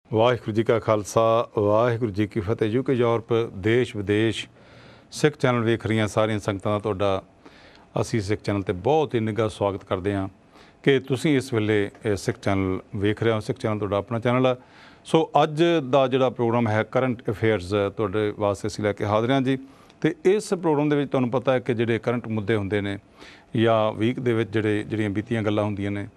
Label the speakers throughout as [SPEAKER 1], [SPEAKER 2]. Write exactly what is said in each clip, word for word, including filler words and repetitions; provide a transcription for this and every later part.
[SPEAKER 1] वाहिगुरू जी का खालसा वाहिगुरू जी की फतेह। UK Europe देश विदेश सिख चैनल वेख रही सारिया संगतां दा तुहाडा असी सिख चैनल ते बहुत ही निघा स्वागत करते हैं कि तुसीं इस वेले सिख चैनल वेख रहे हो। सिख चैनल तुहाडा अपना चैनल है। सो अज दा जिहड़ा प्रोग्राम है करंट अफेयर्स तुहाडे वास्ते असीं लैके हाज़र हां जी। तो इस प्रोग्राम दे विच तुहानूं पता है कि जिहड़े करंट मुद्दे हुंदे ने या वीक दे विच जिहड़े जिहड़ियां बीतियां गल्लां हुंदियां ने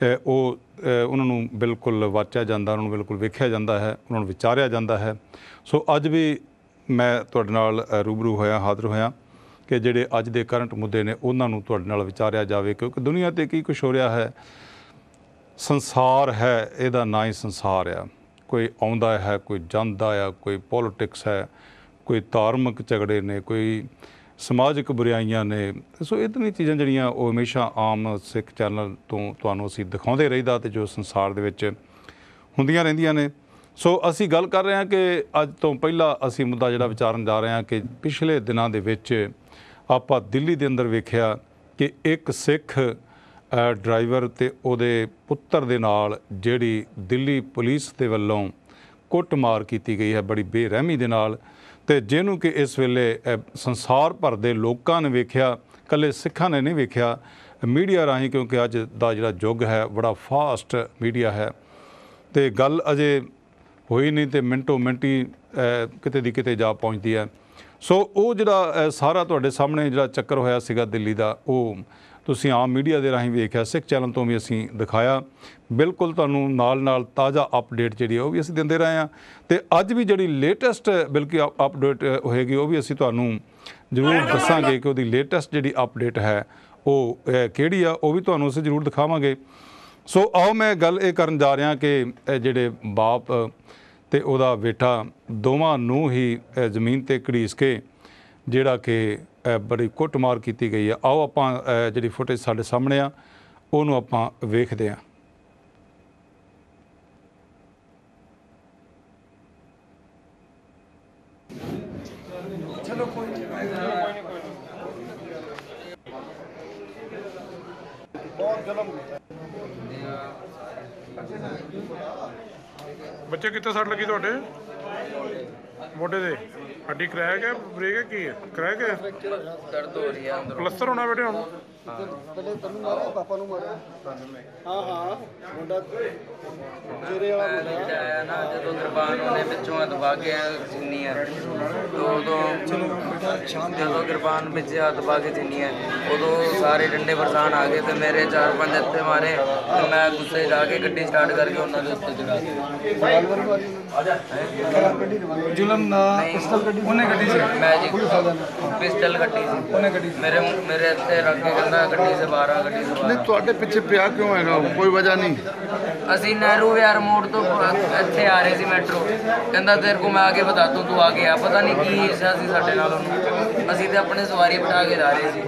[SPEAKER 1] ਉਹ ਉਹਨਾਂ ਨੂੰ ਬਿਲਕੁਲ ਵਾਚਿਆ ਜਾਂਦਾ, ਉਹਨਾਂ ਨੂੰ ਬਿਲਕੁਲ ਵੇਖਿਆ ਜਾਂਦਾ ਹੈ, ਉਹਨਾਂ ਨੂੰ ਵਿਚਾਰਿਆ ਜਾਂਦਾ ਹੈ। ਸੋ ਅੱਜ ਵੀ ਮੈਂ ਤੁਹਾਡੇ ਨਾਲ ਰੂਬਰੂ ਹੋਇਆ ਹਾਜ਼ਰ ਹੋਇਆ ਕਿ ਜਿਹੜੇ ਅੱਜ ਦੇ ਕਰੰਟ ਮੁੱਦੇ ਨੇ ਉਹਨਾਂ ਨੂੰ ਤੁਹਾਡੇ ਨਾਲ ਵਿਚਾਰਿਆ ਜਾਵੇ, ਕਿਉਂਕਿ ਦੁਨੀਆ 'ਤੇ ਕੀ ਕੁਛ ਹੋ ਰਿਹਾ ਹੈ। ਸੰਸਾਰ ਹੈ, ਇਹਦਾ ਨਾਂ ਹੀ ਸੰਸਾਰ ਆ। ਕੋਈ ਆਉਂਦਾ ਹੈ, ਕੋਈ ਜਾਂਦਾ ਆ, ਕੋਈ ਪੋਲੀਟਿਕਸ ਹੈ, ਕੋਈ ਧਾਰਮਿਕ ਝਗੜੇ ਨੇ, ਕੋਈ ਸਮਾਜਿਕ ਬੁਰਾਈਆਂ ਨੇ। ਸੋ ਇਤਨੀ ਚੀਜ਼ਾਂ ਜਿਹੜੀਆਂ ਉਹ ਹਮੇਸ਼ਾ ਆਮ ਸਿੱਖ ਚੈਨਲ ਤੋਂ ਤੁਹਾਨੂੰ ਅਸੀਂ ਦਿਖਾਉਂਦੇ ਰਹੀਦਾ ਅਤੇ ਜੋ ਸੰਸਾਰ ਦੇ ਵਿੱਚ ਹੁੰਦੀਆਂ ਰਹਿੰਦੀਆਂ ਨੇ। ਸੋ ਅਸੀਂ ਗੱਲ ਕਰ ਰਹੇ ਹਾਂ ਕਿ ਅੱਜ ਤੋਂ ਪਹਿਲਾਂ ਅਸੀਂ ਮੁੱਦਾ ਜਿਹੜਾ ਵਿਚਾਰਨ ਜਾ ਰਹੇ ਹਾਂ ਕਿ ਪਿਛਲੇ ਦਿਨਾਂ ਦੇ ਵਿੱਚ ਆਪਾਂ ਦਿੱਲੀ ਦੇ ਅੰਦਰ ਵੇਖਿਆ ਕਿ ਇੱਕ ਸਿੱਖ ਡਰਾਈਵਰ ਅਤੇ ਉਹਦੇ ਪੁੱਤਰ ਦੇ ਨਾਲ ਜਿਹੜੀ ਦਿੱਲੀ ਪੁਲਿਸ ਦੇ ਵੱਲੋਂ ਕੁੱਟਮਾਰ ਕੀਤੀ ਗਈ ਹੈ ਬੜੀ ਬੇਰਹਿਮੀ ਦੇ ਨਾਲ, ਅਤੇ ਜਿਹਨੂੰ ਕਿ ਇਸ ਵੇਲੇ ਸੰਸਾਰ ਭਰ ਦੇ ਲੋਕਾਂ ਨੇ ਵੇਖਿਆ, ਇਕੱਲੇ ਸਿੱਖਾਂ ਨੇ ਨਹੀਂ ਵੇਖਿਆ, ਮੀਡੀਆ ਰਾਹੀਂ, ਕਿਉਂਕਿ ਅੱਜ ਦਾ ਜਿਹੜਾ ਯੁੱਗ ਹੈ ਬੜਾ ਫਾਸਟ ਮੀਡੀਆ ਹੈ ਅਤੇ ਗੱਲ ਅਜੇ ਹੋਈ ਨਹੀਂ ਅਤੇ ਮਿੰਟੋ ਮਿੰਟ ਹੀ ਕਿਤੇ ਦੀ ਕਿਤੇ ਜਾ ਪਹੁੰਚਦੀ ਹੈ। ਸੋ ਉਹ ਜਿਹੜਾ ਸਾਰਾ ਤੁਹਾਡੇ ਸਾਹਮਣੇ ਜਿਹੜਾ ਚੱਕਰ ਹੋਇਆ ਸੀਗਾ ਦਿੱਲੀ ਦਾ, ਉਹ ਤੁਸੀਂ ਆਮ ਮੀਡੀਆ ਦੇ ਰਾਹੀਂ ਵੇਖਿਆ, ਸਿੱਖ ਚੈਨਲ ਤੋਂ ਵੀ ਅਸੀਂ ਦਿਖਾਇਆ। ਬਿਲਕੁਲ ਤੁਹਾਨੂੰ ਨਾਲ ਨਾਲ ਤਾਜ਼ਾ ਅਪਡੇਟ ਜਿਹੜੀ ਉਹ ਵੀ ਅਸੀਂ ਦਿੰਦੇ ਰਹੇ ਹਾਂ ਅਤੇ ਅੱਜ ਵੀ ਜਿਹੜੀ ਲੇਟੈਸਟ ਬਲਕਿ ਅਪਡੇਟ ਹੋਏਗੀ ਉਹ ਵੀ ਅਸੀਂ ਤੁਹਾਨੂੰ ਜ਼ਰੂਰ ਦੱਸਾਂਗੇ ਕਿ ਉਹਦੀ ਲੇਟੈਸਟ ਜਿਹੜੀ ਅਪਡੇਟ ਹੈ ਉਹ ਕਿਹੜੀ ਆ, ਉਹ ਵੀ ਤੁਹਾਨੂੰ ਅਸੀਂ ਜ਼ਰੂਰ ਦਿਖਾਵਾਂਗੇ। ਸੋ ਆਓ ਮੈਂ ਗੱਲ ਇਹ ਕਰਨ ਜਾ ਰਿਹਾ ਕਿ ਜਿਹੜੇ ਬਾਪ ਅਤੇ ਉਹਦਾ ਬੇਟਾ ਦੋਵਾਂ ਨੂੰ ਹੀ ਜ਼ਮੀਨ 'ਤੇ ਘੜੀਸ ਕੇ ਜਿਹੜਾ ਕਿ ਬੜੀ ਕੁੱਟਮਾਰ ਕੀਤੀ ਗਈ ਆ। ਆਓ ਆਪਾਂ ਜਿਹੜੀ ਫੁਟੇਜ ਸਾਡੇ ਸਾਹਮਣੇ ਆ ਉਹਨੂੰ ਆਪਾਂ ਵੇਖਦੇ ਹਾਂ।
[SPEAKER 2] ਬੱਚੇ ਕਿੱਥੇ ਸੱਟ ਲੱਗੀ ਤੁਹਾਡੇ? ਮੋਢੇ ਦੇ ਹੱਡੀ ਕਰੈਕ ਹੈ, ਬ੍ਰੇਕ ਹੈ, ਕੀ ਹੈ? ਕਰੈਕ ਹੈ,
[SPEAKER 3] ਦਰਦ ਹੋ ਰਹੀ ਹੈ,
[SPEAKER 2] ਪਲਸਤਰ ਹੋਣਾ ਬੇਟੇ ਹੁਣ।
[SPEAKER 4] ਪਹਿਲੇ ਤੈਨੂੰ ਮਾਰਿਆ, ਪਾਪਾ ਨੂੰ ਮਾਰਿਆ। ਹਾਂ ਹਾਂ ਮੁੰਡਾ ਚਿਹਰੇ ਵਾਲਾ ਮੁੰਡਾ
[SPEAKER 3] ਆਇਆ ਨਾ, ਜਦੋਂ ਕਿਰਪਾਨ ਉਹਨੇ ਵਿੱਚੋਂ ਦਬਾ ਕੇ ਜਿੰਨੀ ਹੈ ਉਦੋਂ ਜਦੋਂ ਕਿਰਪਾਨ ਵਿੱਚ ਹੱਥ ਪਾ ਕੇ ਜਿੰਨੀ ਹੈ ਉਦੋਂ ਸਾਰੇ ਡੰਡੇ ਬਰਸਾਨ ਆ ਗਏ ਤੇ ਮੇਰੇ ਚਾਰ ਪੰਜ ਹੱਥੇ ਮਾਰੇ ਤੇ ਮੈਂ ਗੁੱਸੇ ਜਾ ਕੇ ਗੱਡੀ ਸਟਾਰਟ ਕਰਕੇ ਉਹਨਾਂ ਦੇ ਉੱਤੇ ਚੜਾ ਦਿੱਤੀ।
[SPEAKER 4] ਜ਼ੁਲਮ ਨਾ ਪਿਸਤਲ ਗੱਡੀ
[SPEAKER 3] ਉਹਨੇ ਗੱਡੀ ਸੀ, ਮੈਂ ਜੀ ਪਿਸਟਲ ਗੱਡੀ ਸੀ ਉਹਨੇ ਗੱਡੀ ਮੇਰੇ ਮੇਰੇ ਹੱਥੇ ਰੱਖ ਕੇ ਕਹਿੰਦਾ ਗੱਡੀ ਸੇ ਬਾਹਰ ਆ, ਗੱਡੀ ਸੇ ਬਾਹਰ।
[SPEAKER 4] ਨਹੀਂ ਤੁਹਾਡੇ ਪਿੱਛੇ ਪਿਆ ਕਿਉਂ ਹੈਗਾ? ਕੋਈ ਵਜ੍ਹਾ ਨਹੀਂ।
[SPEAKER 3] ਅਸੀਂ ਨਹਿਰੂ ਵਿਹਾਰ ਮੋੜ ਤੋਂ ਇੱਥੇ ਆ ਰਹੇ ਸੀ ਮੈਟਰੋ, ਕਹਿੰਦਾ ਤੇਰੇ ਕੋ ਮੈਂ ਆਗੇ ਬਤਾ ਦੂੰ, ਤੂੰ ਆ ਗਿਆ। ਪਤਾ ਨਹੀਂ ਕੀ ਹਿੱਸਾ ਸੀ ਸਾਡੇ ਨਾਲ ਉਹਨੂੰ, ਅਸੀਂ ਤੇ ਆਪਣੇ ਸਵਾਰੀ ਬਿਠਾ ਕੇ ਜਾ ਰਹੇ ਸੀ।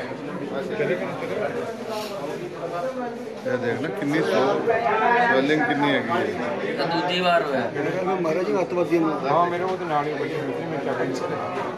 [SPEAKER 4] ਇਹ ਦੇਖ ਨਾ ਕਿੰਨੀ ਸਵੈਲਿੰਗ ਕਿੰਨੀ ਹੈਗੀ ਹੈ।
[SPEAKER 3] ਤਾਂ ਦੂਜੀ ਵਾਰ ਹੋਇਆ।
[SPEAKER 4] ਮਹਾਰਾਜ ਜੀ ਹੱਥਵੱਦੀ ਨੂੰ
[SPEAKER 2] ਹਾਂ ਮੇਰੇ ਉਹਦੇ ਨਾਲ ਹੀ ਬੈਠੇ ਬੈਠੇ ਮੈਂ ਚੱਕ ਨਹੀਂ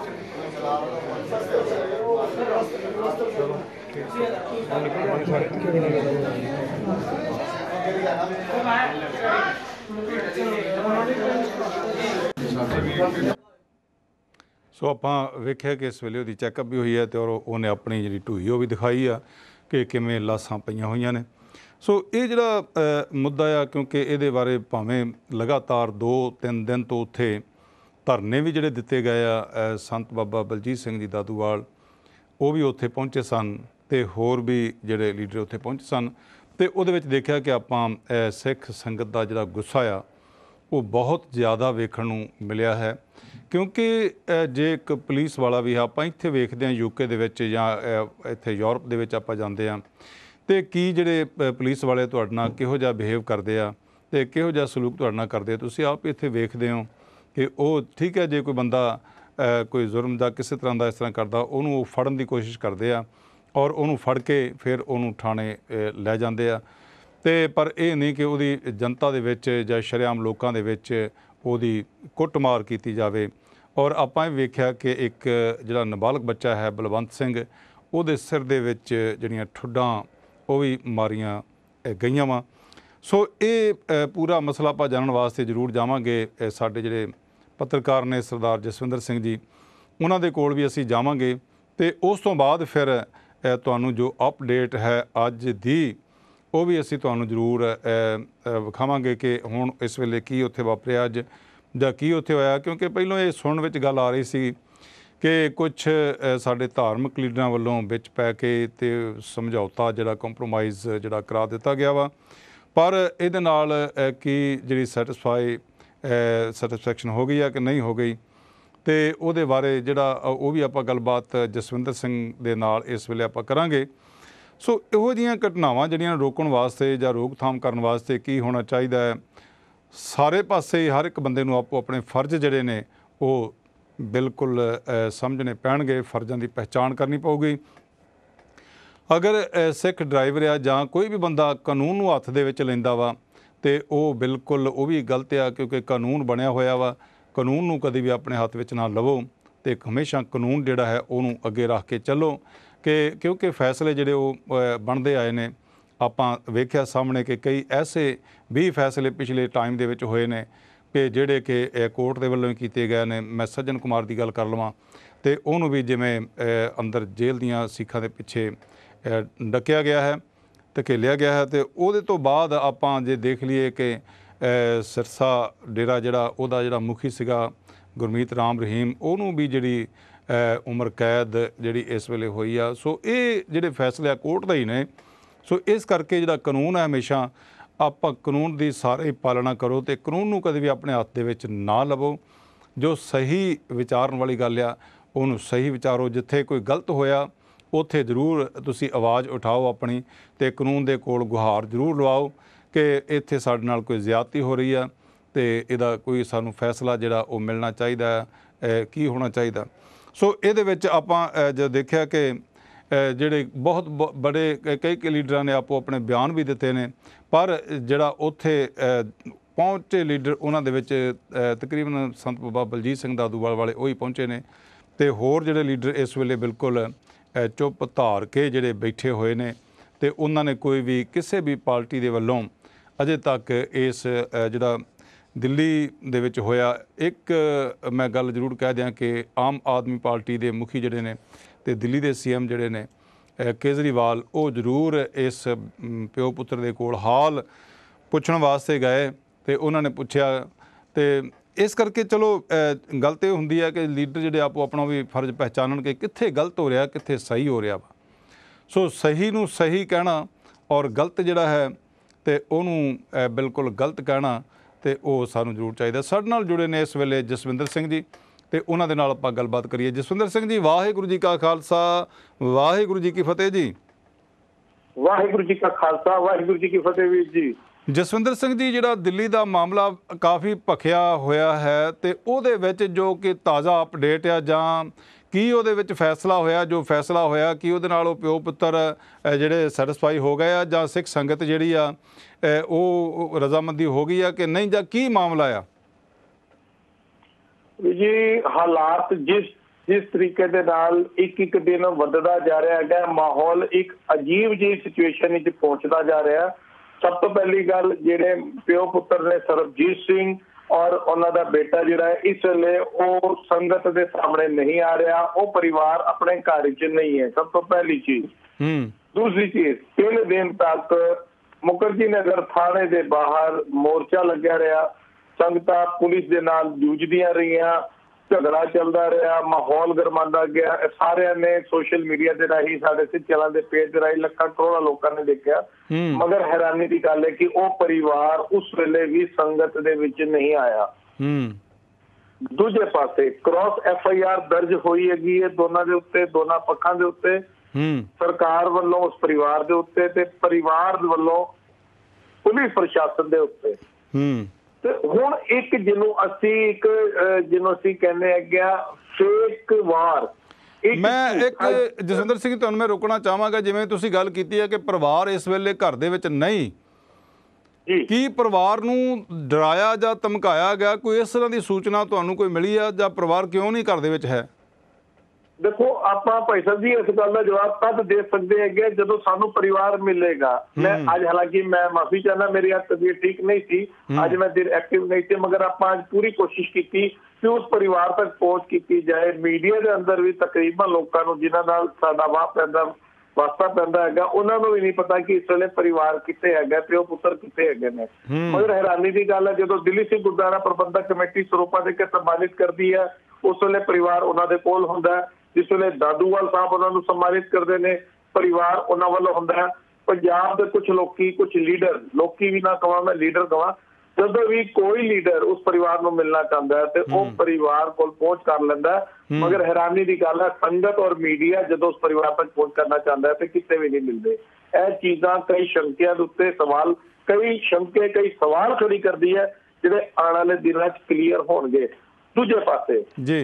[SPEAKER 1] ਸੋ ਆਪਾਂ ਵੇਖਿਆ ਕਿ ਇਸ ਵੇਲੇ ਉਹਦੀ ਚੈੱਕਅਪ ਵੀ ਹੋਈ ਹੈ ਅਤੇ ਔਰ ਉਹਨੇ ਆਪਣੀ ਜਿਹੜੀ ਢੂਈ ਉਹ ਵੀ ਦਿਖਾਈ ਆ ਕਿ ਕਿਵੇਂ ਲਾਸਾਂ ਪਈਆਂ ਹੋਈਆਂ ਨੇ। ਸੋ ਇਹ ਜਿਹੜਾ ਮੁੱਦਾ ਆ, ਕਿਉਂਕਿ ਇਹਦੇ ਬਾਰੇ ਭਾਵੇਂ ਲਗਾਤਾਰ ਦੋ ਤਿੰਨ ਦਿਨ ਤੋਂ ਉੱਥੇ ਧਰਨੇ ਵੀ ਜਿਹੜੇ ਦਿੱਤੇ ਗਏ ਆ, ਸੰਤ ਬਾਬਾ ਬਲਜੀਤ ਸਿੰਘ ਜੀ ਦਾਦੂਵਾਲ ਉਹ ਵੀ ਉੱਥੇ ਪਹੁੰਚੇ ਸਨ ਅਤੇ ਹੋਰ ਵੀ ਜਿਹੜੇ ਲੀਡਰ ਉੱਥੇ ਪਹੁੰਚੇ ਸਨ ਅਤੇ ਉਹਦੇ ਵਿੱਚ ਦੇਖਿਆ ਕਿ ਆਪਾਂ ਸਿੱਖ ਸੰਗਤ ਦਾ ਜਿਹੜਾ ਗੁੱਸਾ ਆ ਉਹ ਬਹੁਤ ਜ਼ਿਆਦਾ ਵੇਖਣ ਨੂੰ ਮਿਲਿਆ ਹੈ। ਕਿਉਂਕਿ ਜੇ ਇੱਕ ਪੁਲਿਸ ਵਾਲਾ ਵੀ ਆਪਾਂ ਇੱਥੇ ਵੇਖਦੇ ਹਾਂ ਯੂਕੇ ਦੇ ਵਿੱਚ ਜਾਂ ਇੱਥੇ ਯੂਰਪ ਦੇ ਵਿੱਚ ਆਪਾਂ ਜਾਂਦੇ ਹਾਂ ਅਤੇ ਕੀ ਜਿਹੜੇ ਪੁਲਿਸ ਵਾਲੇ ਤੁਹਾਡੇ ਨਾਲ ਕਿਹੋ ਜਿਹਾ ਬਿਹੇਵ ਕਰਦੇ ਆ ਅਤੇ ਕਿਹੋ ਜਿਹਾ ਸਲੂਕ ਤੁਹਾਡੇ ਨਾਲ ਕਰਦੇ ਆ, ਤੁਸੀਂ ਆਪ ਇੱਥੇ ਵੇਖਦੇ ਹੋ ਕਿ ਉਹ ਠੀਕ ਹੈ ਜੇ ਕੋਈ ਬੰਦਾ ਕੋਈ ਜ਼ੁਰਮ ਦਾ ਕਿਸੇ ਤਰ੍ਹਾਂ ਦਾ ਇਸ ਤਰ੍ਹਾਂ ਕਰਦਾ ਉਹਨੂੰ ਉਹ ਫੜਨ ਦੀ ਕੋਸ਼ਿਸ਼ ਕਰਦੇ ਆ ਔਰ ਉਹਨੂੰ ਫੜ ਕੇ ਫਿਰ ਉਹਨੂੰ ਥਾਣੇ ਲੈ ਜਾਂਦੇ ਆ। ਅਤੇ ਪਰ ਇਹ ਨਹੀਂ ਕਿ ਉਹਦੀ ਜਨਤਾ ਦੇ ਵਿੱਚ ਜਾਂ ਸ਼ਰੇਆਮ ਲੋਕਾਂ ਦੇ ਵਿੱਚ ਉਹਦੀ ਕੁੱਟਮਾਰ ਕੀਤੀ ਜਾਵੇ। ਔਰ ਆਪਾਂ ਇਹ ਵੇਖਿਆ ਕਿ ਇੱਕ ਜਿਹੜਾ ਨਾਬਾਲਗ ਬੱਚਾ ਹੈ ਬਲਵੰਤ ਸਿੰਘ, ਉਹਦੇ ਸਿਰ ਦੇ ਵਿੱਚ ਜਿਹੜੀਆਂ ਠੁੱਡਾਂ ਉਹ ਵੀ ਮਾਰੀਆਂ ਗਈਆਂ ਵਾ। ਸੋ ਇਹ ਅ, ਪੂਰਾ ਮਸਲਾ ਆਪਾਂ ਜਾਣਨ ਵਾਸਤੇ ਜ਼ਰੂਰ ਜਾਵਾਂਗੇ। ਅ, ਸਾਡੇ ਜਿਹੜੇ ਪੱਤਰਕਾਰ ਨੇ ਸਰਦਾਰ ਜਸਵਿੰਦਰ ਸਿੰਘ ਜੀ, ਉਹਨਾਂ ਦੇ ਕੋਲ ਵੀ ਅਸੀਂ ਜਾਵਾਂਗੇ ਅਤੇ ਉਸ ਤੋਂ ਬਾਅਦ ਫਿਰ ਅ, ਤੁਹਾਨੂੰ ਜੋ ਅਪਡੇਟ ਹੈ ਅੱਜ ਦੀ ਉਹ ਵੀ ਅਸੀਂ ਤੁਹਾਨੂੰ ਜ਼ਰੂਰ ਵਿਖਾਵਾਂਗੇ ਕਿ ਹੁਣ ਇਸ ਵੇਲੇ ਕੀ ਉੱਥੇ ਵਾਪਰਿਆ ਅੱਜ ਜਾਂ ਕੀ ਉੱਥੇ ਹੋਇਆ। ਕਿਉਂਕਿ ਪਹਿਲਾਂ ਇਹ ਸੁਣਨ ਵਿੱਚ ਗੱਲ ਆ ਰਹੀ ਸੀ ਕਿ ਕੁਛ ਸਾਡੇ ਧਾਰਮਿਕ ਲੀਡਰਾਂ ਵੱਲੋਂ ਵਿੱਚ ਪੈ ਕੇ ਅਤੇ ਸਮਝੌਤਾ ਜਿਹੜਾ ਕੰਪਰੋਮਾਈਜ਼ ਜਿਹੜਾ ਕਰਾ ਦਿੱਤਾ ਗਿਆ ਵਾ, ਪਰ ਇਹਦੇ ਨਾਲ ਕੀ ਜਿਹੜੀ ਸੈਟਿਸਫਾਈ ਸੈਟਿਸਫੈਕਸ਼ਨ ਹੋ ਗਈ ਆ ਕਿ ਨਹੀਂ ਹੋ ਗਈ, ਅਤੇ ਉਹਦੇ ਬਾਰੇ ਜਿਹੜਾ ਉਹ ਵੀ ਆਪਾਂ ਗੱਲਬਾਤ ਜਸਵਿੰਦਰ ਸਿੰਘ ਦੇ ਨਾਲ ਇਸ ਵੇਲੇ ਆਪਾਂ ਕਰਾਂਗੇ। ਸੋ ਇਹੋ ਜਿਹੀਆਂ ਘਟਨਾਵਾਂ ਜਿਹੜੀਆਂ ਰੋਕਣ ਵਾਸਤੇ ਜਾਂ ਰੋਕਥਾਮ ਕਰਨ ਵਾਸਤੇ ਕੀ ਹੋਣਾ ਚਾਹੀਦਾ ਹੈ, ਸਾਰੇ ਪਾਸੇ ਹਰ ਇੱਕ ਬੰਦੇ ਨੂੰ ਆਪੋ ਆਪਣੇ ਫਰਜ਼ ਜਿਹੜੇ ਨੇ ਉਹ ਬਿਲਕੁਲ ਸਮਝਣੇ ਪੈਣਗੇ, ਫਰਜ਼ਾਂ ਦੀ ਪਹਿਚਾਣ ਕਰਨੀ ਪਊਗੀ। ਅਗਰ ਸਿੱਖ ਡਰਾਈਵਰ ਆ ਜਾਂ ਕੋਈ ਵੀ ਬੰਦਾ ਕਾਨੂੰਨ ਨੂੰ ਹੱਥ ਦੇ ਵਿੱਚ ਲੈਂਦਾ ਵਾ ਅਤੇ ਉਹ ਬਿਲਕੁਲ ਉਹ ਵੀ ਗਲਤ ਆ, ਕਿਉਂਕਿ ਕਾਨੂੰਨ ਬਣਿਆ ਹੋਇਆ ਵਾ, ਕਾਨੂੰਨ ਨੂੰ ਕਦੇ ਵੀ ਆਪਣੇ ਹੱਥ ਵਿੱਚ ਨਾ ਲਵੋ ਅਤੇ ਹਮੇਸ਼ਾ ਕਾਨੂੰਨ ਜਿਹੜਾ ਹੈ ਉਹਨੂੰ ਅੱਗੇ ਰੱਖ ਕੇ ਚੱਲੋ। ਕਿ ਕਿਉਂਕਿ ਫੈਸਲੇ ਜਿਹੜੇ ਉਹ ਬਣਦੇ ਆਏ ਨੇ, ਆਪਾਂ ਵੇਖਿਆ ਸਾਹਮਣੇ ਕਿ ਕਈ ਐਸੇ ਵੀ ਫੈਸਲੇ ਪਿਛਲੇ ਟਾਈਮ ਦੇ ਵਿੱਚ ਹੋਏ ਨੇ ਕਿ ਜਿਹੜੇ ਕਿ ਕੋਰਟ ਦੇ ਵੱਲੋਂ ਕੀਤੇ ਗਏ ਨੇ। ਮੈਂ ਸੱਜਣ ਕੁਮਾਰ ਦੀ ਗੱਲ ਕਰ ਲਵਾਂ ਅਤੇ ਉਹਨੂੰ ਵੀ ਜਿਵੇਂ ਅੰਦਰ ਜੇਲ੍ਹ ਦੀਆਂ ਸੀਖਾਂ ਦੇ ਪਿੱਛੇ ਡੱਕਿਆ ਗਿਆ ਹੈ, ਧਕੇਲਿਆ ਗਿਆ ਹੈ, ਅਤੇ ਉਹਦੇ ਤੋਂ ਬਾਅਦ ਆਪਾਂ ਜੇ ਦੇਖ ਲਈਏ ਕਿ ਸਿਰਸਾ ਡੇਰਾ ਜਿਹੜਾ ਉਹਦਾ ਜਿਹੜਾ ਮੁਖੀ ਸੀਗਾ ਗੁਰਮੀਤ ਰਾਮ ਰਹੀਮ, ਉਹਨੂੰ ਵੀ ਜਿਹੜੀ ਉਮਰ ਕੈਦ ਜਿਹੜੀ ਇਸ ਵੇਲੇ ਹੋਈ ਆ। ਸੋ ਇਹ ਜਿਹੜੇ ਫੈਸਲੇ ਆ ਕੋਰਟ ਦਾ ਹੀ ਨੇ। ਸੋ ਇਸ ਕਰਕੇ ਜਿਹੜਾ ਕਾਨੂੰਨ ਹੈ ਹਮੇਸ਼ਾ ਆਪਾਂ ਕਾਨੂੰਨ ਦੀ ਸਾਰੇ ਪਾਲਣਾ ਕਰੋ ਅਤੇ ਕਾਨੂੰਨ ਨੂੰ ਕਦੇ ਵੀ ਆਪਣੇ ਹੱਥ ਦੇ ਵਿੱਚ ਨਾ ਲਵੋ। ਜੋ ਸਹੀ ਵਿਚਾਰਨ ਵਾਲੀ ਗੱਲ ਆ ਉਹਨੂੰ ਸਹੀ ਵਿਚਾਰੋ, ਜਿੱਥੇ ਕੋਈ ਗਲਤ ਹੋਇਆ ਉੱਥੇ ਜ਼ਰੂਰ ਤੁਸੀਂ ਆਵਾਜ਼ ਉਠਾਓ ਆਪਣੀ, ਅਤੇ ਕਾਨੂੰਨ ਦੇ ਕੋਲ ਗੁਹਾਰ ਜ਼ਰੂਰ ਲਵਾਓ ਕਿ ਇੱਥੇ ਸਾਡੇ ਨਾਲ ਕੋਈ ਜ਼ਿਆਦਤੀ ਹੋ ਰਹੀ ਆ ਅਤੇ ਇਹਦਾ ਕੋਈ ਸਾਨੂੰ ਫੈਸਲਾ ਜਿਹੜਾ ਉਹ ਮਿਲਣਾ ਚਾਹੀਦਾ, ਕੀ ਹੋਣਾ ਚਾਹੀਦਾ। ਸੋ ਇਹਦੇ ਵਿੱਚ ਆਪਾਂ ਜਦ ਦੇਖਿਆ ਕਿ ਜਿਹੜੇ ਬਹੁਤ ਬ ਬੜੇ ਕਈ ਕਈ ਲੀਡਰਾਂ ਨੇ ਆਪੋ ਆਪਣੇ ਬਿਆਨ ਵੀ ਦਿੱਤੇ ਨੇ, ਪਰ ਜਿਹੜਾ ਉੱਥੇ ਪਹੁੰਚੇ ਲੀਡਰ ਉਹਨਾਂ ਦੇ ਵਿੱਚ ਤਕਰੀਬਨ ਸੰਤ ਬਾਬਾ ਬਲਜੀਤ ਸਿੰਘ ਦਾਦੂਵਾਲ ਵਾਲੇ ਉਹੀ ਪਹੁੰਚੇ ਨੇ, ਅਤੇ ਹੋਰ ਜਿਹੜੇ ਲੀਡਰ ਇਸ ਵੇਲੇ ਬਿਲਕੁਲ ਚੁੱਪ ਧਾਰ ਕੇ ਜਿਹੜੇ ਬੈਠੇ ਹੋਏ ਨੇ, ਅਤੇ ਉਹਨਾਂ ਨੇ ਕੋਈ ਵੀ ਕਿਸੇ ਵੀ ਪਾਰਟੀ ਦੇ ਵੱਲੋਂ ਅਜੇ ਤੱਕ ਇਸ ਜਿਹੜਾ ਦਿੱਲੀ ਦੇ ਵਿੱਚ ਹੋਇਆ, ਇੱਕ ਮੈਂ ਗੱਲ ਜ਼ਰੂਰ ਕਹਿ ਦਿਆਂ ਕਿ ਆਮ ਆਦਮੀ ਪਾਰਟੀ ਦੇ ਮੁਖੀ ਜਿਹੜੇ ਨੇ ਅਤੇ ਦਿੱਲੀ ਦੇ ਸੀ ਐਮ ਜਿਹੜੇ ਨੇ ਕੇਜਰੀਵਾਲ, ਉਹ ਜ਼ਰੂਰ ਇਸ ਪਿਓ ਪੁੱਤਰ ਦੇ ਕੋਲ ਹਾਲ ਪੁੱਛਣ ਵਾਸਤੇ ਗਏ ਅਤੇ ਉਹਨਾਂ ਨੇ ਪੁੱਛਿਆ। ਅਤੇ ਇਸ ਕਰਕੇ ਚਲੋ ਗੱਲ ਤਾਂ ਇਹ ਹੁੰਦੀ ਹੈ ਕਿ ਲੀਡਰ ਜਿਹੜੇ ਆਪੋ ਆਪਣਾ ਵੀ ਫਰਜ਼ ਪਹਿਚਾਨਣ ਕਿ ਕਿੱਥੇ ਗਲਤ ਹੋ ਰਿਹਾ ਕਿੱਥੇ ਸਹੀ ਹੋ ਰਿਹਾ ਵਾ। ਸੋ ਸਹੀ ਨੂੰ ਸਹੀ ਕਹਿਣਾ ਔਰ ਗਲਤ ਜਿਹੜਾ ਹੈ ਅਤੇ ਉਹਨੂੰ ਬਿਲਕੁਲ ਗਲਤ ਕਹਿਣਾ, ਅਤੇ ਉਹ ਸਾਨੂੰ ਜ਼ਰੂਰ ਚਾਹੀਦਾ। ਸਾਡੇ ਨਾਲ ਜੁੜੇ ਨੇ ਇਸ ਵੇਲੇ ਜਸਵਿੰਦਰ ਸਿੰਘ ਜੀ, ਅਤੇ ਉਹਨਾਂ ਦੇ ਨਾਲ ਆਪਾਂ ਗੱਲਬਾਤ ਕਰੀਏ। ਜਸਵਿੰਦਰ ਸਿੰਘ ਜੀ, ਵਾਹਿਗੁਰੂ ਜੀ ਕਾ ਖਾਲਸਾ, ਵਾਹਿਗੁਰੂ ਜੀ ਕੀ ਫਤਿਹ ਜੀ।
[SPEAKER 2] ਵਾਹਿਗੁਰੂ ਜੀ ਕਾ ਖਾਲਸਾ, ਵਾਹਿਗੁਰੂ ਜੀ ਕੀ ਫਤਿਹ ਵੀਰ ਜੀ।
[SPEAKER 1] ਜਸਵਿੰਦਰ ਸਿੰਘ ਜੀ, ਜਿਹੜਾ ਦਿੱਲੀ ਦਾ ਮਾਮਲਾ ਕਾਫੀ ਭਖਿਆ ਹੋਇਆ ਹੈ, ਅਤੇ ਉਹਦੇ ਵਿੱਚ ਜੋ ਕਿ ਤਾਜ਼ਾ ਅਪਡੇਟ ਆ ਜਾਂ ਕੀ ਉਹਦੇ ਵਿੱਚ ਫੈਸਲਾ ਹੋਇਆ, ਜੋ ਫੈਸਲਾ ਹੋਇਆ ਕੀ ਉਹਦੇ ਨਾਲ ਉਹ ਪਿਓ ਪੁੱਤਰ ਜਿਹੜੇ ਸੈਟਿਸਫਾਈ ਹੋ ਗਏ ਆ ਜਾਂ ਸਿੱਖ ਸੰਗਤ ਜਿਹੜੀ ਆ ਉਹ ਰਜ਼ਾਮੰਦੀ ਹੋ ਗਈ ਆ ਕਿ ਨਹੀਂ, ਜਾਂ ਕੀ ਮਾਮਲਾ ਆ
[SPEAKER 2] ਜੀ? ਹਾਲਾਤ ਜਿਸ ਜਿਸ ਤਰੀਕੇ ਦੇ ਨਾਲ ਇੱਕ ਇੱਕ ਦਿਨ ਵੱਧਦਾ ਜਾ ਰਿਹਾ ਹੈਗਾ, ਮਾਹੌਲ ਇੱਕ ਅਜੀਬ ਜਿਹੀ ਸਿਚੁਏਸ਼ਨ ਵਿੱਚ ਪਹੁੰਚਦਾ ਜਾ ਰਿਹਾ। ਸਭ ਤੋਂ ਪਹਿਲੀ ਗੱਲ, ਜਿਹੜੇ ਪਿਓ ਪੁੱਤਰ ਨੇ ਸਰਬਜੀਤ ਸਿੰਘ ਔਰ ਉਹਨਾਂ ਦਾ ਬੇਟਾ ਜਿਹੜਾ ਹੈ ਇਸ ਵੇਲੇ ਉਹ ਸੰਗਤ ਦੇ ਸਾਹਮਣੇ ਨਹੀਂ ਆ ਰਿਹਾ, ਉਹ ਪਰਿਵਾਰ ਆਪਣੇ ਘਰ ਵਿੱਚ ਨਹੀਂ ਹੈ। ਸਭ ਤੋਂ ਪਹਿਲੀ ਚੀਜ਼। ਦੂਸਰੀ ਚੀਜ਼, ਤਿੰਨ ਦਿਨ ਤੱਕ ਮੁਖਰਜੀ ਨਗਰ ਥਾਣੇ ਦੇ ਬਾਹਰ ਮੋਰਚਾ ਲੱਗਿਆ ਰਿਹਾ, ਸੰਗਤਾਂ ਪੁਲਿਸ ਦੇ ਨਾਲ ਜੂਝਦੀਆਂ ਰਹੀਆਂ, ਝਗੜਾ ਚੱਲਦਾ ਰਿਹਾ, ਮਾਹੌਲ ਗਰਮਾਉਂਦਾ ਗਿਆ। ਸਾਰਿਆਂ ਨੇ ਸੋਸ਼ਲ ਮੀਡੀਆ ਦੇ ਰਾਹੀਂ, ਸਾਡੇ ਸਿੱਖਾਂ ਦੇ ਪੇਜ ਦੇ ਰਾਹੀਂ ਲੱਖਾਂ ਕਰੋੜਾਂ ਲੋਕਾਂ ਨੇ ਦੇਖਿਆ। ਮਗਰ ਹੈਰਾਨੀ ਦੀ ਗੱਲ ਹੈ ਕਿ ਉਹ ਪਰਿਵਾਰ ਉਸ ਵੇਲੇ ਵੀ ਸੰਗਤ ਦੇ ਵਿੱਚ ਨਹੀਂ ਆਇਆ। ਦੂਜੇ ਪਾਸੇ ਕ੍ਰਾਸ ਐਫ ਆਈ ਆਰ ਦਰਜ ਹੋਈ ਹੈਗੀ ਹੈ ਦੋਨਾਂ ਦੇ ਉੱਤੇ, ਦੋਨਾਂ ਪੱਖਾਂ ਦੇ ਉੱਤੇ, ਸਰਕਾਰ ਵੱਲੋਂ ਉਸ ਪਰਿਵਾਰ ਦੇ ਉੱਤੇ ਤੇ ਪਰਿਵਾਰ ਵੱਲੋਂ ਪੁਲਿਸ ਪ੍ਰਸ਼ਾਸਨ ਦੇ ਉੱਤੇ। ਤੇ ਹੁਣ ਇੱਕ ਜਿਹਨੂੰ ਅਸੀਂ ਇੱਕ ਜਿਹਨੂੰ ਅਸੀਂ ਕਹਿੰਦੇ ਹੈਗੇ ਆ ਫੇਕ ਵਾਰ।
[SPEAKER 1] ਮੈਂ ਇੱਕ ਜਸਵਿੰਦਰ ਸਿੰਘ ਤੁਹਾਨੂੰ ਮੈਂ ਰੋਕਣਾ ਚਾਹਾਂਗਾ, ਜਿਵੇਂ ਤੁਸੀਂ ਗੱਲ ਕੀਤੀ ਹੈ ਕਿ ਪਰਿਵਾਰ ਇਸ ਵੇਲੇ ਘਰ ਦੇ ਵਿੱਚ ਨਹੀਂ, ਕੀ ਪਰਿਵਾਰ ਨੂੰ ਡਰਾਇਆ ਜਾਂ ਧਮਕਾਇਆ ਗਿਆ? ਕੋਈ ਇਸ ਤਰ੍ਹਾਂ ਦੀ ਸੂਚਨਾ ਤੁਹਾਨੂੰ ਕੋਈ ਮਿਲੀ ਆ ਜਾਂ ਪਰਿਵਾਰ ਕਿਉਂ ਨਹੀਂ ਘਰ ਦੇ ਵਿੱਚ ਹੈ?
[SPEAKER 2] ਦੇਖੋ ਆਪਾਂ ਭਾਈ ਸਾਹਿਬ ਜੀ ਇਸ ਗੱਲ ਦਾ ਜਵਾਬ ਤਦ ਦੇ ਸਕਦੇ ਹੈਗੇ ਜਦੋਂ ਸਾਨੂੰ ਪਰਿਵਾਰ ਮਿਲੇਗਾ। ਮੈਂ ਅੱਜ ਹਾਲਾਂਕਿ ਮੈਂ ਮਾਫੀ ਚਾਹੁੰਦਾ, ਮੇਰੀ ਅੱਜ ਤਬੀਅਤ ਠੀਕ ਨਹੀਂ ਸੀ, ਅੱਜ ਮੈਂ ਦਿਨ ਐਕਟਿਵ ਨਹੀਂ ਸੀ, ਮਗਰ ਆਪਾਂ ਅੱਜ ਪੂਰੀ ਕੋਸ਼ਿਸ਼ ਕੀਤੀ ਕਿ ਉਸ ਪਰਿਵਾਰ ਤੱਕ ਪਹੁੰਚ ਕੀਤੀ ਜਾਏ। ਮੀਡੀਆ ਦੇ ਅੰਦਰ ਵੀ ਤਕਰੀਬਨ ਲੋਕਾਂ ਨੂੰ ਜਿਨ੍ਹਾਂ ਨਾਲ ਸਾਡਾ ਵਾਹ ਪੈਂਦਾ ਵਾਸਤਾ ਪੈਂਦਾ ਹੈਗਾ, ਉਹਨਾਂ ਨੂੰ ਵੀ ਨਹੀਂ ਪਤਾ ਕਿ ਇਸ ਵੇਲੇ ਪਰਿਵਾਰ ਕਿੱਥੇ ਹੈਗਾ, ਪਿਓ ਪੁੱਤਰ ਕਿੱਥੇ ਹੈਗੇ ਨੇ। ਮਗਰ ਹੈਰਾਨੀ ਦੀ ਗੱਲ ਹੈ, ਜਦੋਂ ਦਿੱਲੀ ਸਿੱਖ ਗੁਰਦੁਆਰਾ ਪ੍ਰਬੰਧਕ ਕਮੇਟੀ ਸਰੂਪਾ ਦੇ ਕੇ ਸਨਮਾਨਿਤ ਕਰਦੀ ਹੈ, ਉਸ ਵੇਲੇ ਪਰਿਵਾਰ ਉਹਨਾਂ ਦੇ ਕੋਲ ਹੁੰਦਾ। ਜਿਸ ਵੇਲੇ ਦਾਦੂਵਾਲ ਸਾਹਿਬ ਉਹਨਾਂ ਨੂੰ ਸਨਮਾਨਿਤ ਕਰਦੇ ਨੇ, ਪਰਿਵਾਰ ਉਹਨਾਂ ਵੱਲੋਂ ਹੁੰਦਾ। ਪੰਜਾਬ ਦੇ ਕੁਝ ਲੋਕੀ, ਕੁਝ ਲੀਡਰ, ਲੋਕੀ ਵੀ ਨਾ ਕਹਾਂ ਮੈਂ, ਲੀਡਰ ਕਹਾਂ, ਜਦੋਂ ਵੀ ਕੋਈ ਲੀਡਰ ਉਸ ਪਰਿਵਾਰ ਨੂੰ ਮਿਲਣਾ ਚਾਹੁੰਦਾ ਹੈ ਤੇ ਉਹ ਪਰਿਵਾਰ ਕੋਲ ਪਹੁੰਚ ਕਰ ਲੈਂਦਾ। ਮਗਰ ਹੈਰਾਨੀ ਦੀ ਗੱਲ ਹੈ, ਸੰਗਤ ਔਰ ਮੀਡੀਆ ਜਦੋਂ ਉਸ ਪਰਿਵਾਰ ਤੱਕ ਪਹੁੰਚ ਕਰਨਾ ਚਾਹੁੰਦਾ ਹੈ ਤੇ ਕਿਤੇ ਵੀ ਨਹੀਂ ਮਿਲਦੇ। ਇਹ ਚੀਜ਼ਾਂ ਕਈ ਸ਼ੰਕਿਆਂ ਦੇ ਉੱਤੇ ਸਵਾਲ, ਕਈ ਸ਼ੰਕੇ, ਕਈ ਸਵਾਲ ਖੜੀ ਕਰਦੀ ਹੈ, ਜਿਹੜੇ ਆਉਣ ਵਾਲੇ ਦਿਨਾਂ 'ਚ ਕਲੀਅਰ ਹੋਣਗੇ। ਦੂਜੇ ਪਾਸੇ
[SPEAKER 1] ਜੀ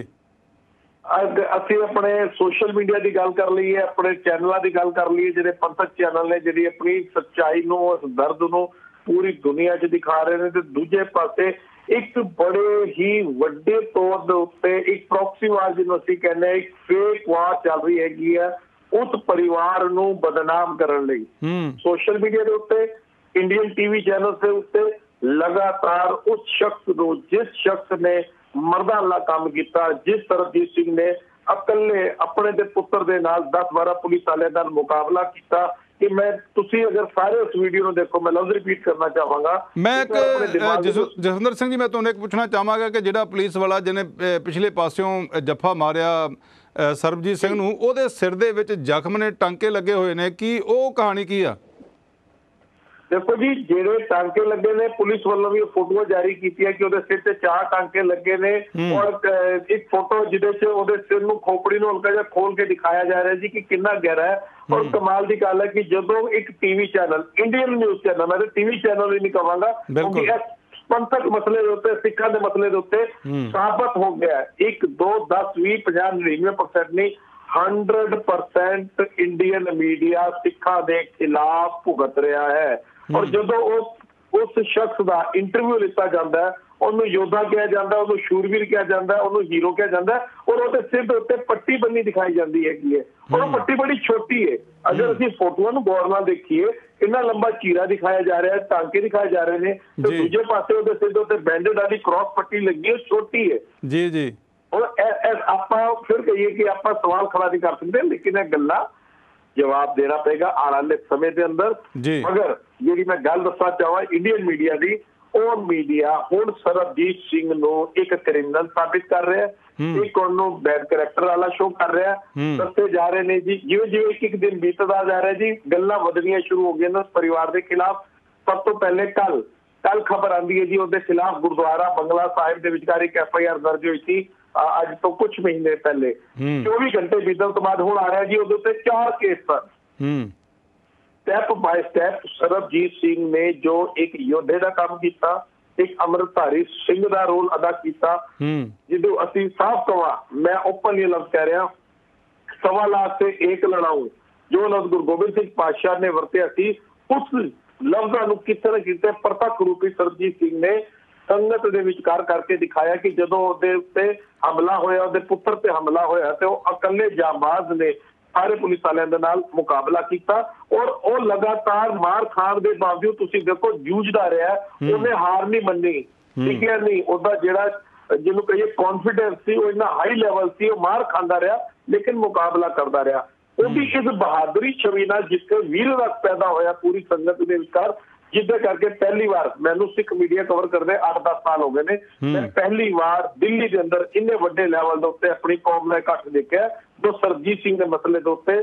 [SPEAKER 2] ਅਸੀਂ ਆਪਣੇ ਸੋਸ਼ਲ ਮੀਡੀਆ ਦੀ ਗੱਲ ਕਰ ਲਈਏ, ਆਪਣੇ ਚੈਨਲਾਂ ਦੀ ਗੱਲ ਕਰ ਲਈਏ, ਜਿਹੜੇ ਪੰਥਕ ਚੈਨਲ ਨੇ, ਜਿਹੜੀ ਆਪਣੀ ਸੱਚਾਈ ਨੂੰ, ਉਸ ਦਰਦ ਨੂੰ ਪੂਰੀ ਦੁਨੀਆ 'ਚ ਦਿਖਾ ਰਹੇ ਨੇ। ਤੇ ਦੂਜੇ ਪਾਸੇ ਇੱਕ ਬੜੇ ਹੀ ਵੱਡੇ ਤੌਰ ਦੇ ਉੱਤੇ ਇੱਕ ਪ੍ਰੋਕਸੀ ਵਾਰ ਜਿਹਨੂੰ ਅਸੀਂ ਕਹਿੰਦੇ, ਇੱਕ ਫੇਕ ਵਾਰ ਚੱਲ ਰਹੀ ਹੈਗੀ ਹੈ ਉਸ ਪਰਿਵਾਰ ਨੂੰ ਬਦਨਾਮ ਕਰਨ ਲਈ। ਸੋਸ਼ਲ ਮੀਡੀਆ ਦੇ ਉੱਤੇ, ਇੰਡੀਅਨ ਟੀਵੀ ਚੈਨਲ ਦੇ ਉੱਤੇ ਲਗਾਤਾਰ ਉਸ ਸ਼ਖਸ ਨੂੰ, ਜਿਸ ਸ਼ਖਸ ਨੇ ਮਰਦਾਂ ਵਾਲਾ ਕੰਮ ਕੀਤਾ, ਜਿਸ ਸਰਬਜੀਤ ਸਿੰਘ ਨੇ ਇਕੱਲੇ ਆਪਣੇ ਦੇ ਪੁੱਤਰ ਦੇ ਨਾਲ ਦਸ ਬਾਰਾਂ ਪੁਲਿਸ ਵਾਲਿਆਂ ਨਾਲ ਮੁਕਾਬਲਾ ਕੀਤਾ, ਕਿ ਮੈਂ ਤੁਸੀਂ ਅਗਰ ਸਾਰੇ ਉਸ ਵੀਡੀਓ ਨੂੰ ਦੇਖੋ, ਮੈਂ ਲਫ਼ਜ਼ ਰਿਪੀਟ ਕਰਨਾ ਚਾਹਾਂਗਾ।
[SPEAKER 1] ਮੈਂ ਇੱਕ ਜਸਵਿੰਦਰ ਸਿੰਘ ਜੀ, ਮੈਂ ਤੁਹਾਨੂੰ ਇੱਕ ਪੁੱਛਣਾ ਚਾਹਾਂਗਾ ਕਿ ਜਿਹੜਾ ਪੁਲਿਸ ਵਾਲਾ ਜਿਹਨੇ ਪਿਛਲੇ ਪਾਸਿਓਂ ਜੱਫਾ ਮਾਰਿਆ ਸਰਬਜੀਤ ਸਿੰਘ ਨੂੰ, ਉਹਦੇ ਸਿਰ ਦੇ ਵਿੱਚ ਜ਼ਖਮ ਨੇ, ਟਾਂਕੇ ਲੱਗੇ ਹੋਏ ਨੇ, ਕੀ ਉਹ ਕਹਾਣੀ ਕੀ ਆ?
[SPEAKER 2] ਦੇਖੋ ਜੀ, ਜਿਹੜੇ ਟਾਂਕੇ ਲੱਗੇ ਨੇ, ਪੁਲਿਸ ਵੱਲੋਂ ਵੀ ਫੋਟੋ ਜਾਰੀ ਕੀਤੀ ਹੈ ਕਿ ਉਹਦੇ ਸਿਰ ਤੇ ਚਾਰ ਟਾਂਕੇ ਲੱਗੇ ਨੇ, ਔਰ ਇੱਕ ਫੋਟੋ ਜਿਹਦੇ 'ਚ ਉਹਦੇ ਸਿਰ ਨੂੰ, ਖੋਪੜੀ ਨੂੰ ਹਲਕਾ ਜਿਹਾ ਖੋਲ ਕੇ ਦਿਖਾਇਆ ਜਾ ਰਿਹਾ ਜੀ ਕਿ ਕਿੰਨਾ ਗਹਿਰਾ ਹੈ। ਔਰ ਕਮਾਲ ਦੀ ਗੱਲ ਹੈ ਕਿ ਜਦੋਂ ਇੱਕ TV channel, Indian news channel, ਮੈਂ ਟੀਵੀ ਚੈਨਲ ਹੀ ਨਹੀਂ ਕਹਾਂਗਾ, ਕਿਉਂਕਿ ਇਸ ਪੰਥਕ ਮਸਲੇ ਦੇ ਉੱਤੇ, ਸਿੱਖਾਂ ਦੇ ਮਸਲੇ ਦੇ ਉੱਤੇ ਸਾਬਤ ਹੋ ਗਿਆ, ਇੱਕ ਦੋ ਦਸ ਵੀਹ ਪੰਜਾਹ ਨੜਿਨਵੇਂ ਪਰਸੈਂਟ ਨਹੀਂ, ਹੰਡਰਡ ਪਰਸੈਂਟ ਇੰਡੀਅਨ ਮੀਡੀਆ ਸਿੱਖਾਂ ਦੇ ਖਿਲਾਫ ਭੁਗਤ ਰਿਹਾ ਹੈ। ਔਰ ਜਦੋਂ ਉਸ ਉਸ ਸ਼ਖਸ ਦਾ ਇੰਟਰਵਿਊ ਲਿੱਤਾ ਜਾਂਦਾ, ਉਹਨੂੰ ਯੋਧਾ ਕਿਹਾ ਜਾਂਦਾ, ਉਹਨੂੰ ਸ਼ੂਰਵੀਰ ਕਿਹਾ ਜਾਂਦਾ, ਉਹਨੂੰ ਹੀਰੋ ਕਿਹਾ ਜਾਂਦਾ, ਔਰ ਉਹਦੇ ਸਿਰ ਦੇ ਉੱਤੇ ਪੱਟੀ ਬੰਨੀ ਦਿਖਾਈ ਜਾਂਦੀ ਹੈਗੀ ਹੈ, ਔਰ ਉਹ ਪੱਟੀ ਬੜੀ ਛੋਟੀ ਹੈ। ਅਗਰ ਅਸੀਂ ਫੋਟੋਆਂ ਨੂੰ ਗੌਰ ਨਾਲ ਦੇਖੀਏ, ਇੰਨਾ ਲੰਬਾ ਚੀਰਾ ਦਿਖਾਇਆ ਜਾ ਰਿਹਾ, ਟਾਂਕੇ ਦਿਖਾਏ ਜਾ ਰਹੇ ਨੇ, ਤੇ ਦੂਜੇ ਪਾਸੇ ਉਹਦੇ ਸਿਰ ਦੇ ਉੱਤੇ ਬੈਂਡੇਡ ਵਾਲੀ ਕ੍ਰੋਸ ਪੱਟੀ ਲੱਗੀ, ਉਹ ਛੋਟੀ ਹੈ ਜੀ ਜੀ। ਔਰ ਆਪਾਂ ਫਿਰ ਕਹੀਏ ਕਿ ਆਪਾਂ ਸਵਾਲ ਖੜਾ ਨਹੀਂ ਕਰ ਸਕਦੇ, ਲੇਕਿਨ ਇਹ ਗੱਲਾਂ ਜਵਾਬ ਦੇਣਾ ਪਏਗਾ ਆਉਣ ਵਾਲੇ ਸਮੇਂ ਦੇ ਅੰਦਰ। ਮਗਰ ਜਿਹੜੀ ਮੈਂ ਗੱਲ ਦੱਸਣਾ ਚਾਹਾਂ ਇੰਡੀਅਨ ਮੀਡੀਆ ਦੀ, ਉਹ ਮੀਡੀਆ ਹੁਣ ਸਰਬਜੀਤ ਸਿੰਘ ਨੂੰ ਇੱਕ ਕ੍ਰਿਮੀਨਲ ਸਾਬਿਤ ਕਰ ਰਿਹਾ, ਇੱਕ ਉਹਨੂੰ ਬੈਡ ਕਰੈਕਟਰ ਵਾਲਾ ਸ਼ੋਅ ਕਰ ਰਿਹਾ। ਦੱਸੇ ਜਾ ਰਹੇ ਨੇ ਜੀ, ਜਿਵੇਂ ਜਿਵੇਂ ਇੱਕ ਇੱਕ ਦਿਨ ਬੀਤਦਾ ਜਾ ਰਿਹਾ ਜੀ, ਗੱਲਾਂ ਵਧਣੀਆਂ ਸ਼ੁਰੂ ਹੋ ਗਈਆਂ ਨੇ ਉਸ ਪਰਿਵਾਰ ਦੇ ਖਿਲਾਫ। ਸਭ ਤੋਂ ਪਹਿਲੇ ਕੱਲ ਕੱਲ ਖਬਰ ਆਉਂਦੀ ਹੈ ਜੀ, ਉਹਦੇ ਖਿਲਾਫ ਗੁਰਦੁਆਰਾ ਬੰਗਲਾ ਸਾਹਿਬ ਦੇ ਵਿਚਕਾਰ ਇੱਕ ਐਫ ਆਈ ਆਰ ਦਰਜ ਹੋਈ ਸੀ ਅੱਜ ਤੋਂ ਕੁਝ ਮਹੀਨੇ ਪਹਿਲੇ। ਚੌਵੀ ਘੰਟੇ ਬੀਤਣ ਤੋਂ ਬਾਅਦ ਹੁਣ ਆ ਰਿਹਾ ਜੀ ਉਹਦੇ ਉੱਤੇ ਚਾਰ ਕੇਸ ਸਨ। Step by step Sarabjit Singh ਨੇ ਜੋ ਇੱਕ ਯੋਧੇ ਦਾ ਕੰਮ ਕੀਤਾ, ਇੱਕ ਅੰਮ੍ਰਿਤਧਾਰੀ ਸਿੰਘ ਦਾ ਰੋਲ ਅਦਾ ਕੀਤਾ, ਜਿਹਨੂੰ ਅਸੀਂ ਸਾਫ਼ ਕਹਾਂ, ਮੈਂ ਓਪਨਲੀ ਲਫ਼ਜ਼ ਕਹਿ ਰਿਹਾ, ਸਵਾ ਲਾਖ ਤੇ ਏਕ ਲੜਾਊ, ਜੋ ਲਫ਼ਜ਼ ਗੁਰੂ ਗੋਬਿੰਦ ਸਿੰਘ ਪਾਤਸ਼ਾਹ ਨੇ ਵਰਤਿਆ ਸੀ, ਉਸ ਲਫ਼ਜ਼ਾਂ ਨੂੰ ਕਿਸੇ ਨਾ ਕਿਸੇ ਪ੍ਰਤੱਖ ਰੂਪੀ ਸਰਬਜੀਤ ਸਿੰਘ ਨੇ ਸੰਗਤ ਦੇ ਵਿਚਕਾਰ ਕਰਕੇ ਦਿਖਾਇਆ ਕਿ ਜਦੋਂ ਉਹਦੇ ਉੱਤੇ ਹਮਲਾ ਹੋਇਆ, ਉਹਦੇ ਪੁੱਤਰ ਤੇ ਹਮਲਾ ਹੋਇਆ, ਤੇ ਉਹ ਇਕੱਲੇ ਜਾਂਬਾਜ਼ ਨੇ ਸਾਰੇ ਪੁਲਿਸ ਵਾਲਿਆਂ ਦੇ ਨਾਲ ਮੁਕਾਬਲਾ ਕੀਤਾ, ਔਰ ਉਹ ਲਗਾਤਾਰ ਮਾਰ ਖਾਣ ਦੇ ਬਾਵਜੂਦ ਤੁਸੀਂ ਦੇਖੋ ਜੂਝਦਾ ਰਿਹਾ, ਉਹਨੇ ਹਾਰ ਨਹੀਂ ਮੰਨੀ, ਠੀਕ ਹੈ ਨਹੀਂ, ਉਹਦਾ ਜਿਹੜਾ ਜਿਹਨੂੰ ਕਹੀਏ ਕੌਨਫੀਡੈਂਸ ਸੀ, ਉਹ ਇੰਨਾ ਹਾਈ ਲੈਵਲ ਸੀ, ਉਹ ਮਾਰ ਖਾਂਦਾ ਰਿਹਾ ਲੇਕਿਨ ਮੁਕਾਬਲਾ ਕਰਦਾ ਰਿਹਾ। ਉਹਦੀ ਇਸ ਬਹਾਦਰੀ ਛਵੀ ਨਾਲ ਜਿੱਥੇ ਵੀਰ ਰਸ ਪੈਦਾ ਹੋਇਆ ਪੂਰੀ ਸੰਗਤ ਦੇ ਵਿਚਕਾਰ, ਜਿਹਦੇ ਕਰਕੇ ਪਹਿਲੀ ਵਾਰ, ਮੈਨੂੰ ਸਿੱਖ ਮੀਡੀਆ ਕਵਰ ਕਰਦੇ ਅੱਠ ਦਸ ਸਾਲ ਹੋ ਗਏ ਨੇ, ਮੈਂ ਪਹਿਲੀ ਵਾਰ ਦਿੱਲੀ ਦੇ ਅੰਦਰ ਇੰਨੇ ਵੱਡੇ ਲੈਵਲ ਦੇ ਉੱਤੇ ਆਪਣੀ ਕੌਮ ਦਾ ਇਕੱਠ ਦੇਖਿਆ ਜੋ ਸਰਬਜੀਤ ਸਿੰਘ ਦੇ ਮਸਲੇ ਦੇ ਉੱਤੇ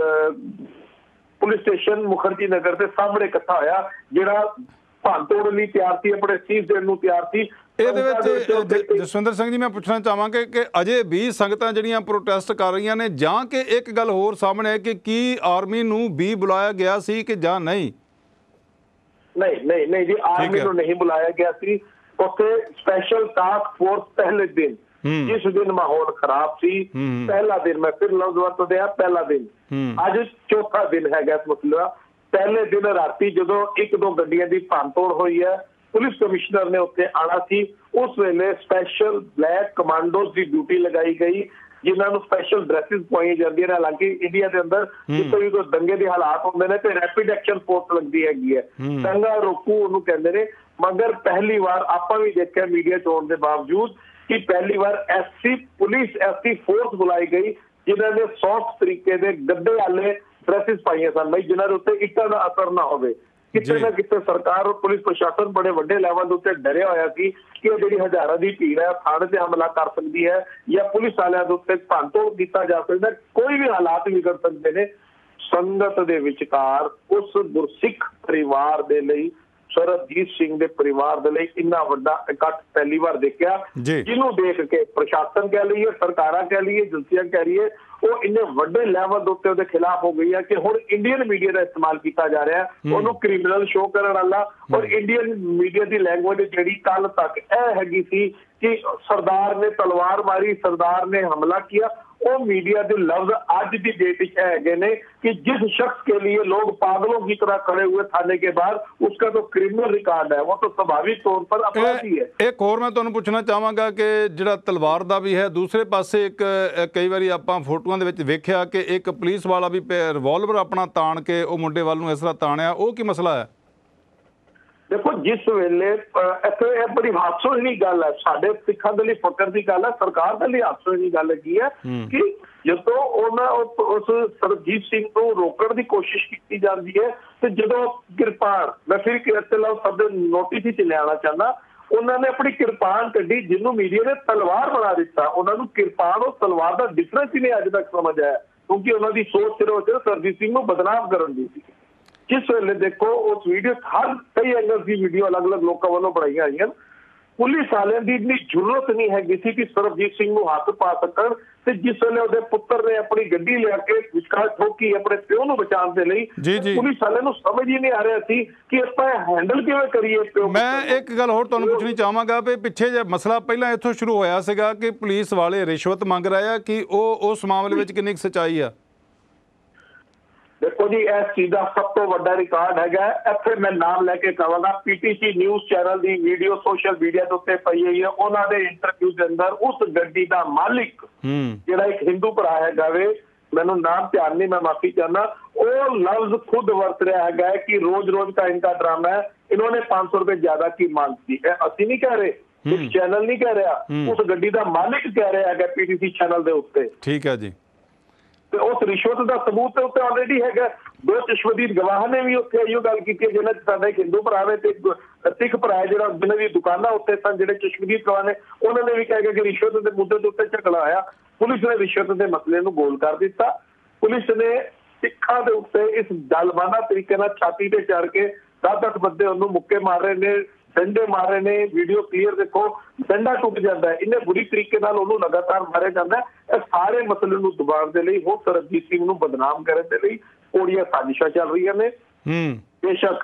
[SPEAKER 2] ਪੁਲਿਸ ਸਟੇਸ਼ਨ ਮੁਖਰਜੀ ਨਗਰ ਦੇ ਸਾਹਮਣੇ ਇਕੱਠਾ ਹੋਇਆ, ਜਿਹੜਾ ਭੰਨ ਤੋੜ ਲਈ ਤਿਆਰ ਸੀ, ਆਪਣੇ ਸੀਸ ਦੇਣ ਨੂੰ ਤਿਆਰ ਸੀ। ਇਹਦੇ ਵਿੱਚ
[SPEAKER 1] ਜਸਵਿੰਦਰ ਸਿੰਘ ਜੀ, ਮੈਂ ਪੁੱਛਣਾ ਚਾਹਾਂਗਾ ਕਿ ਅਜੇ ਵੀ ਸੰਗਤਾਂ ਜਿਹੜੀਆਂ ਪ੍ਰੋਟੈਸਟ ਕਰ ਰਹੀਆਂ ਨੇ, ਜਾਂ ਕਿ ਇੱਕ ਗੱਲ ਹੋਰ ਸਾਹਮਣੇ ਹੈ ਕਿ ਕੀ ਆਰਮੀ ਨੂੰ ਵੀ ਬੁਲਾਇਆ ਗਿਆ ਸੀ ਕਿ ਜਾਂ ਨਹੀਂ?
[SPEAKER 2] ਨਹੀਂ ਨਹੀਂ ਨਹੀਂ ਜੀ, ਆਰਮੀ ਨੂੰ ਨਹੀਂ ਬੁਲਾਇਆ ਗਿਆ ਸੀ। ਉੱਥੇ ਸਪੈਸ਼ਲ ਟਾਸਕ ਫੋਰਸ ਪਹਿਲੇ ਦਿਨ, ਜਿਸ ਦਿਨ ਮਾਹੌਲ ਖਰਾਬ ਸੀ, ਪਹਿਲਾ ਦਿਨ, ਮੈਂ ਫਿਰ ਲਫ਼ਜ਼ ਵਰਤਦੇ ਆ, ਪਹਿਲਾ ਦਿਨ, ਅੱਜ ਚੌਥਾ ਦਿਨ ਹੈਗਾ ਇਸ ਮਸਲੇ ਦਾ। ਪਹਿਲੇ ਦਿਨ ਰਾਤੀ ਜਦੋਂ ਇੱਕ ਦੋ ਗੱਡੀਆਂ ਦੀ ਭੰਨ ਤੋੜ ਹੋਈ ਹੈ, ਪੁਲਿਸ ਕਮਿਸ਼ਨਰ ਨੇ ਉੱਥੇ ਆਣਾ ਸੀ, ਉਸ ਵੇਲੇ ਸਪੈਸ਼ਲ ਬਲੈਕ ਕਮਾਂਡੋਜ਼ ਦੀ ਡਿਊਟੀ ਲਗਾਈ ਗਈ, ਜਿਨ੍ਹਾਂ ਨੂੰ ਸਪੈਸ਼ਲ ਡਰੈਸਿਸ ਪਾਈਆਂ ਜਾਂਦੀਆਂ ਨੇ। ਹਾਲਾਂਕਿ ਇੰਡੀਆ ਦੇ ਅੰਦਰ ਜਿੱਥੇ ਵੀ ਕੋਈ ਦੰਗੇ ਦੇ ਹਾਲਾਤ ਹੁੰਦੇ ਨੇ ਤੇ ਰੈਪਿਡ ਐਕਸ਼ਨ ਫੋਰਸ ਲੱਗਦੀ ਹੈਗੀ ਹੈ, ਦੰਗਾ ਰੋਕੂ ਉਹਨੂੰ ਕਹਿੰਦੇ ਨੇ। ਮਗਰ ਪਹਿਲੀ ਵਾਰ ਆਪਾਂ ਵੀ ਦੇਖਿਆ ਮੀਡੀਆ ਚ ਹੋਣ ਦੇ ਬਾਵਜੂਦ ਕਿ ਪਹਿਲੀ ਵਾਰ ਐਸੀ ਪੁਲਿਸ ਐਸੀ ਫੋਰਸ ਬੁਲਾਈ ਗਈ ਜਿਨ੍ਹਾਂ ਨੇ ਸੌਫਟ ਤਰੀਕੇ ਦੇ ਗੱਡੇ ਵਾਲੇ ਡਰੈਸਿਸ ਪਾਈਆਂ ਸਨ ਬਈ, ਜਿਨ੍ਹਾਂ ਦੇ ਉੱਤੇ ਇੱਟਾਂ ਦਾ ਅਸਰ ਨਾ ਹੋਵੇ। ਕਿਤੇ ਨਾ ਕਿਤੇ ਸਰਕਾਰ ਔਰ ਪੁਲਿਸ ਪ੍ਰਸ਼ਾਸਨ ਬੜੇ ਵੱਡੇ ਲੈਵਲ ਦੇ ਉੱਤੇ ਡਰਿਆ ਹੋਇਆ ਸੀ ਕਿ ਇਹ ਜਿਹੜੀ ਹਜ਼ਾਰਾਂ ਦੀ ਭੀੜ ਹੈ ਥਾਣੇ ਤੇ ਹਮਲਾ ਕਰ ਸਕਦੀ ਹੈ ਜਾਂ ਪੁਲਿਸ ਵਾਲਿਆਂ ਦੇ ਉੱਤੇ ਭੰਨਤੋੜ ਕੀਤਾ ਜਾ ਸਕਦਾ, ਕੋਈ ਵੀ ਹਾਲਾਤ ਵਿਗੜ ਸਕਦੇ ਨੇ। ਸੰਗਤ ਦੇ ਵਿਚਕਾਰ ਉਸ ਗੁਰਸਿੱਖ ਪਰਿਵਾਰ ਦੇ ਲਈ, ਸਰਬਜੀਤ ਸਿੰਘ ਦੇ ਪਰਿਵਾਰ ਦੇ ਲਈ ਇੰਨਾ ਵੱਡਾ ਇਕੱਠ ਪਹਿਲੀ ਵਾਰ ਦੇਖਿਆ, ਜਿਹਨੂੰ ਦੇਖ ਕੇ ਪ੍ਰਸ਼ਾਸਨ ਕਹਿ ਲਈਏ, ਸਰਕਾਰਾਂ ਕਹਿ ਲਈਏ, ਏਜੰਸੀਆਂ ਕਹਿ ਲਈਏ, ਉਹ ਇੰਨੇ ਵੱਡੇ ਲੈਵਲ ਦੇ ਉੱਤੇ ਉਹਦੇ ਖਿਲਾਫ ਹੋ ਗਈ ਹੈ ਕਿ ਹੁਣ ਇੰਡੀਅਨ ਮੀਡੀਆ ਦਾ ਇਸਤੇਮਾਲ ਕੀਤਾ ਜਾ ਰਿਹਾ, ਉਹਨੂੰ ਕ੍ਰਿਮੀਨਲ ਸ਼ੋਅ ਕਰਨ ਵਾਲਾ। ਔਰ ਇੰਡੀਅਨ ਮੀਡੀਆ ਦੀ ਲੈਂਗੁਏਜ ਜਿਹੜੀ ਕੱਲ ਤੱਕ ਇਹ ਹੈਗੀ ਸੀ ਕਿ ਸਰਦਾਰ ਨੇ ਤਲਵਾਰ ਮਾਰੀ, ਸਰਦਾਰ ਨੇ ਹਮਲਾ ਕੀਤਾ, वो मीडिया के लफ्ज आज की डेट है ने कि जिस शख्स के लिए लोग पागलों की तरह खड़े हुए थाने के बाहर, उसका तो क्रिमिनल रिकॉर्ड है, वो तो स्वाभाविक तौर पर अपराधी है।
[SPEAKER 1] एक और मैं तुहानू पूछना चाहांगा कि जिहड़ा तलवार दा भी है, दूसरे पासे एक कई बारी आपां फोटोआं दे विच वेखिया कि एक पुलिस वाला भी रिवॉल्वर अपना ताण के वो मुंडे वाल नूं इस तरह ताणिया, वो की मसला है?
[SPEAKER 2] देखो जिस वेले इत्थे बड़ी हादसोहीनी गल है, साडे सिखां दे लई फकर दी गल है, सरकार दे लई हादसोहीनी गल हैगी है कि जदों उन्हां उस सरबजीत सिंह को रोकण दी कोशिश की जाती है तो जदों किरपान, मैं फिर इत्थे लो सब नोटिस ही लियाना चाहना, उन्होंने अपनी किरपान कड्डी जिन्हों मीडिया ने तलवार बना दिता। उन्होंने किरपान और तलवार का डिफरेंस ही नहीं अज तक समझ आया, क्योंकि उन्होंने सोच सिर्फ सिर्फ सरबजीत सिंह को बदनाम करने दी थी। जिस वेले देखो उस वीडियो हर कई एंगल की वीडियो अलग अलग लोगों वालों बनाई आई हैं, पुलिस वाले की इतनी जरूरत नहीं है किसी की सरबजीत सिंह को हाथ पा सकन। ते जिस वेले उसके पुत्र ने अपनी गड्डी लिया विचकार ठोकी अपने प्यो को बचाने के लिए, पुलिस वाले को समझ ही नहीं आ रहा थी कि आपां हैंडल किवें करिए प्यो।
[SPEAKER 1] मैं एक गल होर तुहानूं पुछनी चाहांगा भी पिछे जे मसला पहलां इत्थों शुरू होया सीगा कि पुलिस वाले रिश्वत मंग रहे हैं कि वो उस मामले में कितनी सच्चाई है?
[SPEAKER 2] देखो जी इस चीज का सब तो बड़ा रिकॉर्ड है, इत्थे मैं नाम लैके कहूँगा पीटीसी न्यूज़ चैनल की वीडियो सोशल मीडिया के उत्ते पई हुई है। उन्होंने इंटरव्यू के अंदर उस गड्डी का मालिक जिहड़ा एक हिंदू भरा है वे, मैनू नाम ध्यान नहीं, मैं माफी चाहना, वो लफ्ज खुद वरत रहा है कि रोज रोज का इनका ड्रामा है, इन्होंने पांच सौ रुपए ज्यादा की मांग की। असी नहीं कह रहे, एक चैनल नहीं कह रहा, उस गड्डी का मालिक कह रहा है पीटीसी चैनल के उत्ते।
[SPEAKER 1] ठीक है जी।
[SPEAKER 2] तो उस रिश्वत का सबूत उत्ते ऑलरेडी है। दो चश्मदीद गवाह ने भी उत्थे इहो गल की जिन्हें साडा एक हिंदू भरा है ते सिख भरा है जिहड़ा जिन्हें भी दुकानां उत्ते सन जिहड़े चश्मदीद गवाह ने, उन्होंने भी कहा कि रिश्वत के मुद्दे के उत्ते झगड़ा आया, पुलिस ने रिश्वत के मसले नूं गोल कर दिता। पुलिस ने सिखां दे उत्ते इस दलमाना तरीके नाल छाती ते चढ़ के दस दस बंदे उन्होंने मुक्के मार रहे ने, डंडे मार रहे ने, वीडियो क्लीयर देखो, डंडा टुट जाता है, इन्हें बुरी तरीके नाल उन्होंने लगातार मारे जाता है। इस सारे मसले नूं दबाउण दे लई, हो सरबजीत सिंह नूं बदनाम करने दे लई कोड़ियां साजिशां चल रही ने। बेशक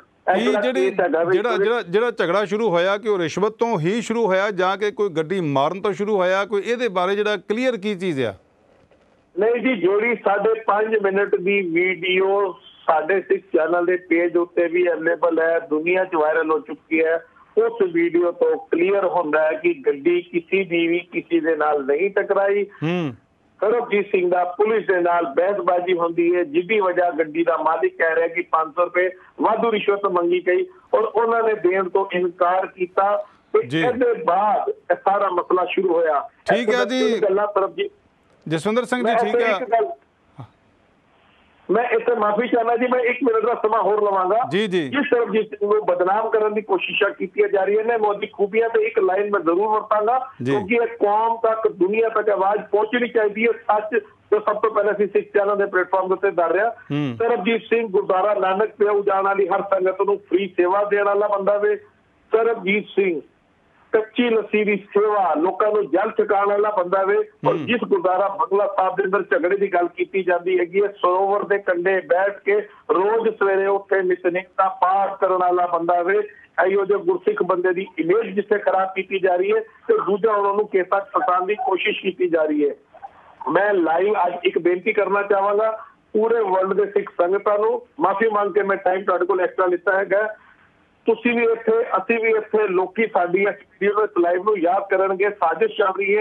[SPEAKER 1] ਜਿਹੜਾ ਝਗੜਾ ਸ਼ੁਰੂ ਹੋਇਆ ਕਿ ਉਹ ਰਿਸ਼ਵਤ ਤੋਂ ਹੀ ਸ਼ੁਰੂ ਹੋਇਆ ਜਾਂ ਕਿ ਕੋਈ ਗੱਡੀ ਮਾਰਨ ਤੋਂ ਸ਼ੁਰੂ ਹੋਇਆ, ਕੋਈ ਇਹਦੇ ਬਾਰੇ ਜਿਹੜਾ ਕਲੀਅਰ ਕੀ ਚੀਜ਼ ਆ?
[SPEAKER 2] नहीं जी, जोड़ी साढ़े पांच मिनट की वीडियो साढ़े सिख चैनल के पेज उत्ते भी अवेलेबल है, दुनिया च वायरल हो चुकी है। उस वीडियो तो क्लियर होता है कि गड्डी किसी भी, भी किसी दे नाल नहीं टकराई। सरबजीत सिंह दा पुलिस दे नाल बहसबाजी होंदी है, जिसकी वजह गड्डी का मालिक कह रहा है कि पांच सौ रुपए वाधू रिश्वत मंगी गई और उन्होंने देने तो इनकार किया। इसके बाद सारा मसला शुरू होया।
[SPEAKER 1] ठीक है जी,
[SPEAKER 2] गल्लां सरबजीत
[SPEAKER 1] जसविंदर सिंह जी, ठीक है,
[SPEAKER 2] मैं इतने माफी चाहना जी, मैं एक मिनट का समा होर लवांगा
[SPEAKER 1] जी जी।
[SPEAKER 2] जिस सरबजीत सिंह को बदनाम करने की कोशिश की जा रही है, मोदी खूबियां तो एक लाइन में जरूर वरतांगा, क्योंकि एक कौम तक, दुनिया तक आवाज पहुंचनी चाहिए। सच तो सब तो पहले सिख चैनल के प्लेटफॉर्म के उत्ते दर रहा, सरबजीत सिंह गुरुद्वारा नानक पिया जाने वाली हर संगत को फ्री सेवा देने वाला बंदा वे। सरबजीत सिंह कच्ची लस्सी की सेवा लोगों को जल छकाने वाला बंदा वे। और जिस गुरुद्वारा बंगला साहब के अंदर झगड़े की गल की जाती है, सरोवर के कंढे बैठ के रोज सवेरे उत्थे नितनेम का पाठ करने वाला बंदा वे। इहो जो गुरसिख बंदे की इमेज जिसे खराब की जा रही है, तो दूजा उन्होंने केसा फसाने की कोशिश की जा रही है। मैं लाइव आज एक बेनती करना चाहांगा पूरे वर्ल्ड के सिख संगतां नूं, माफी मांग के मैं टाइम तुहाडे कोल एक्स्ट्रा लिता है, तुसी भी इत्थे, असीं भी इत्थे, लोकी साडी इस वीडियो इस लाइव नूं याद करनगे। साजिश चल रही है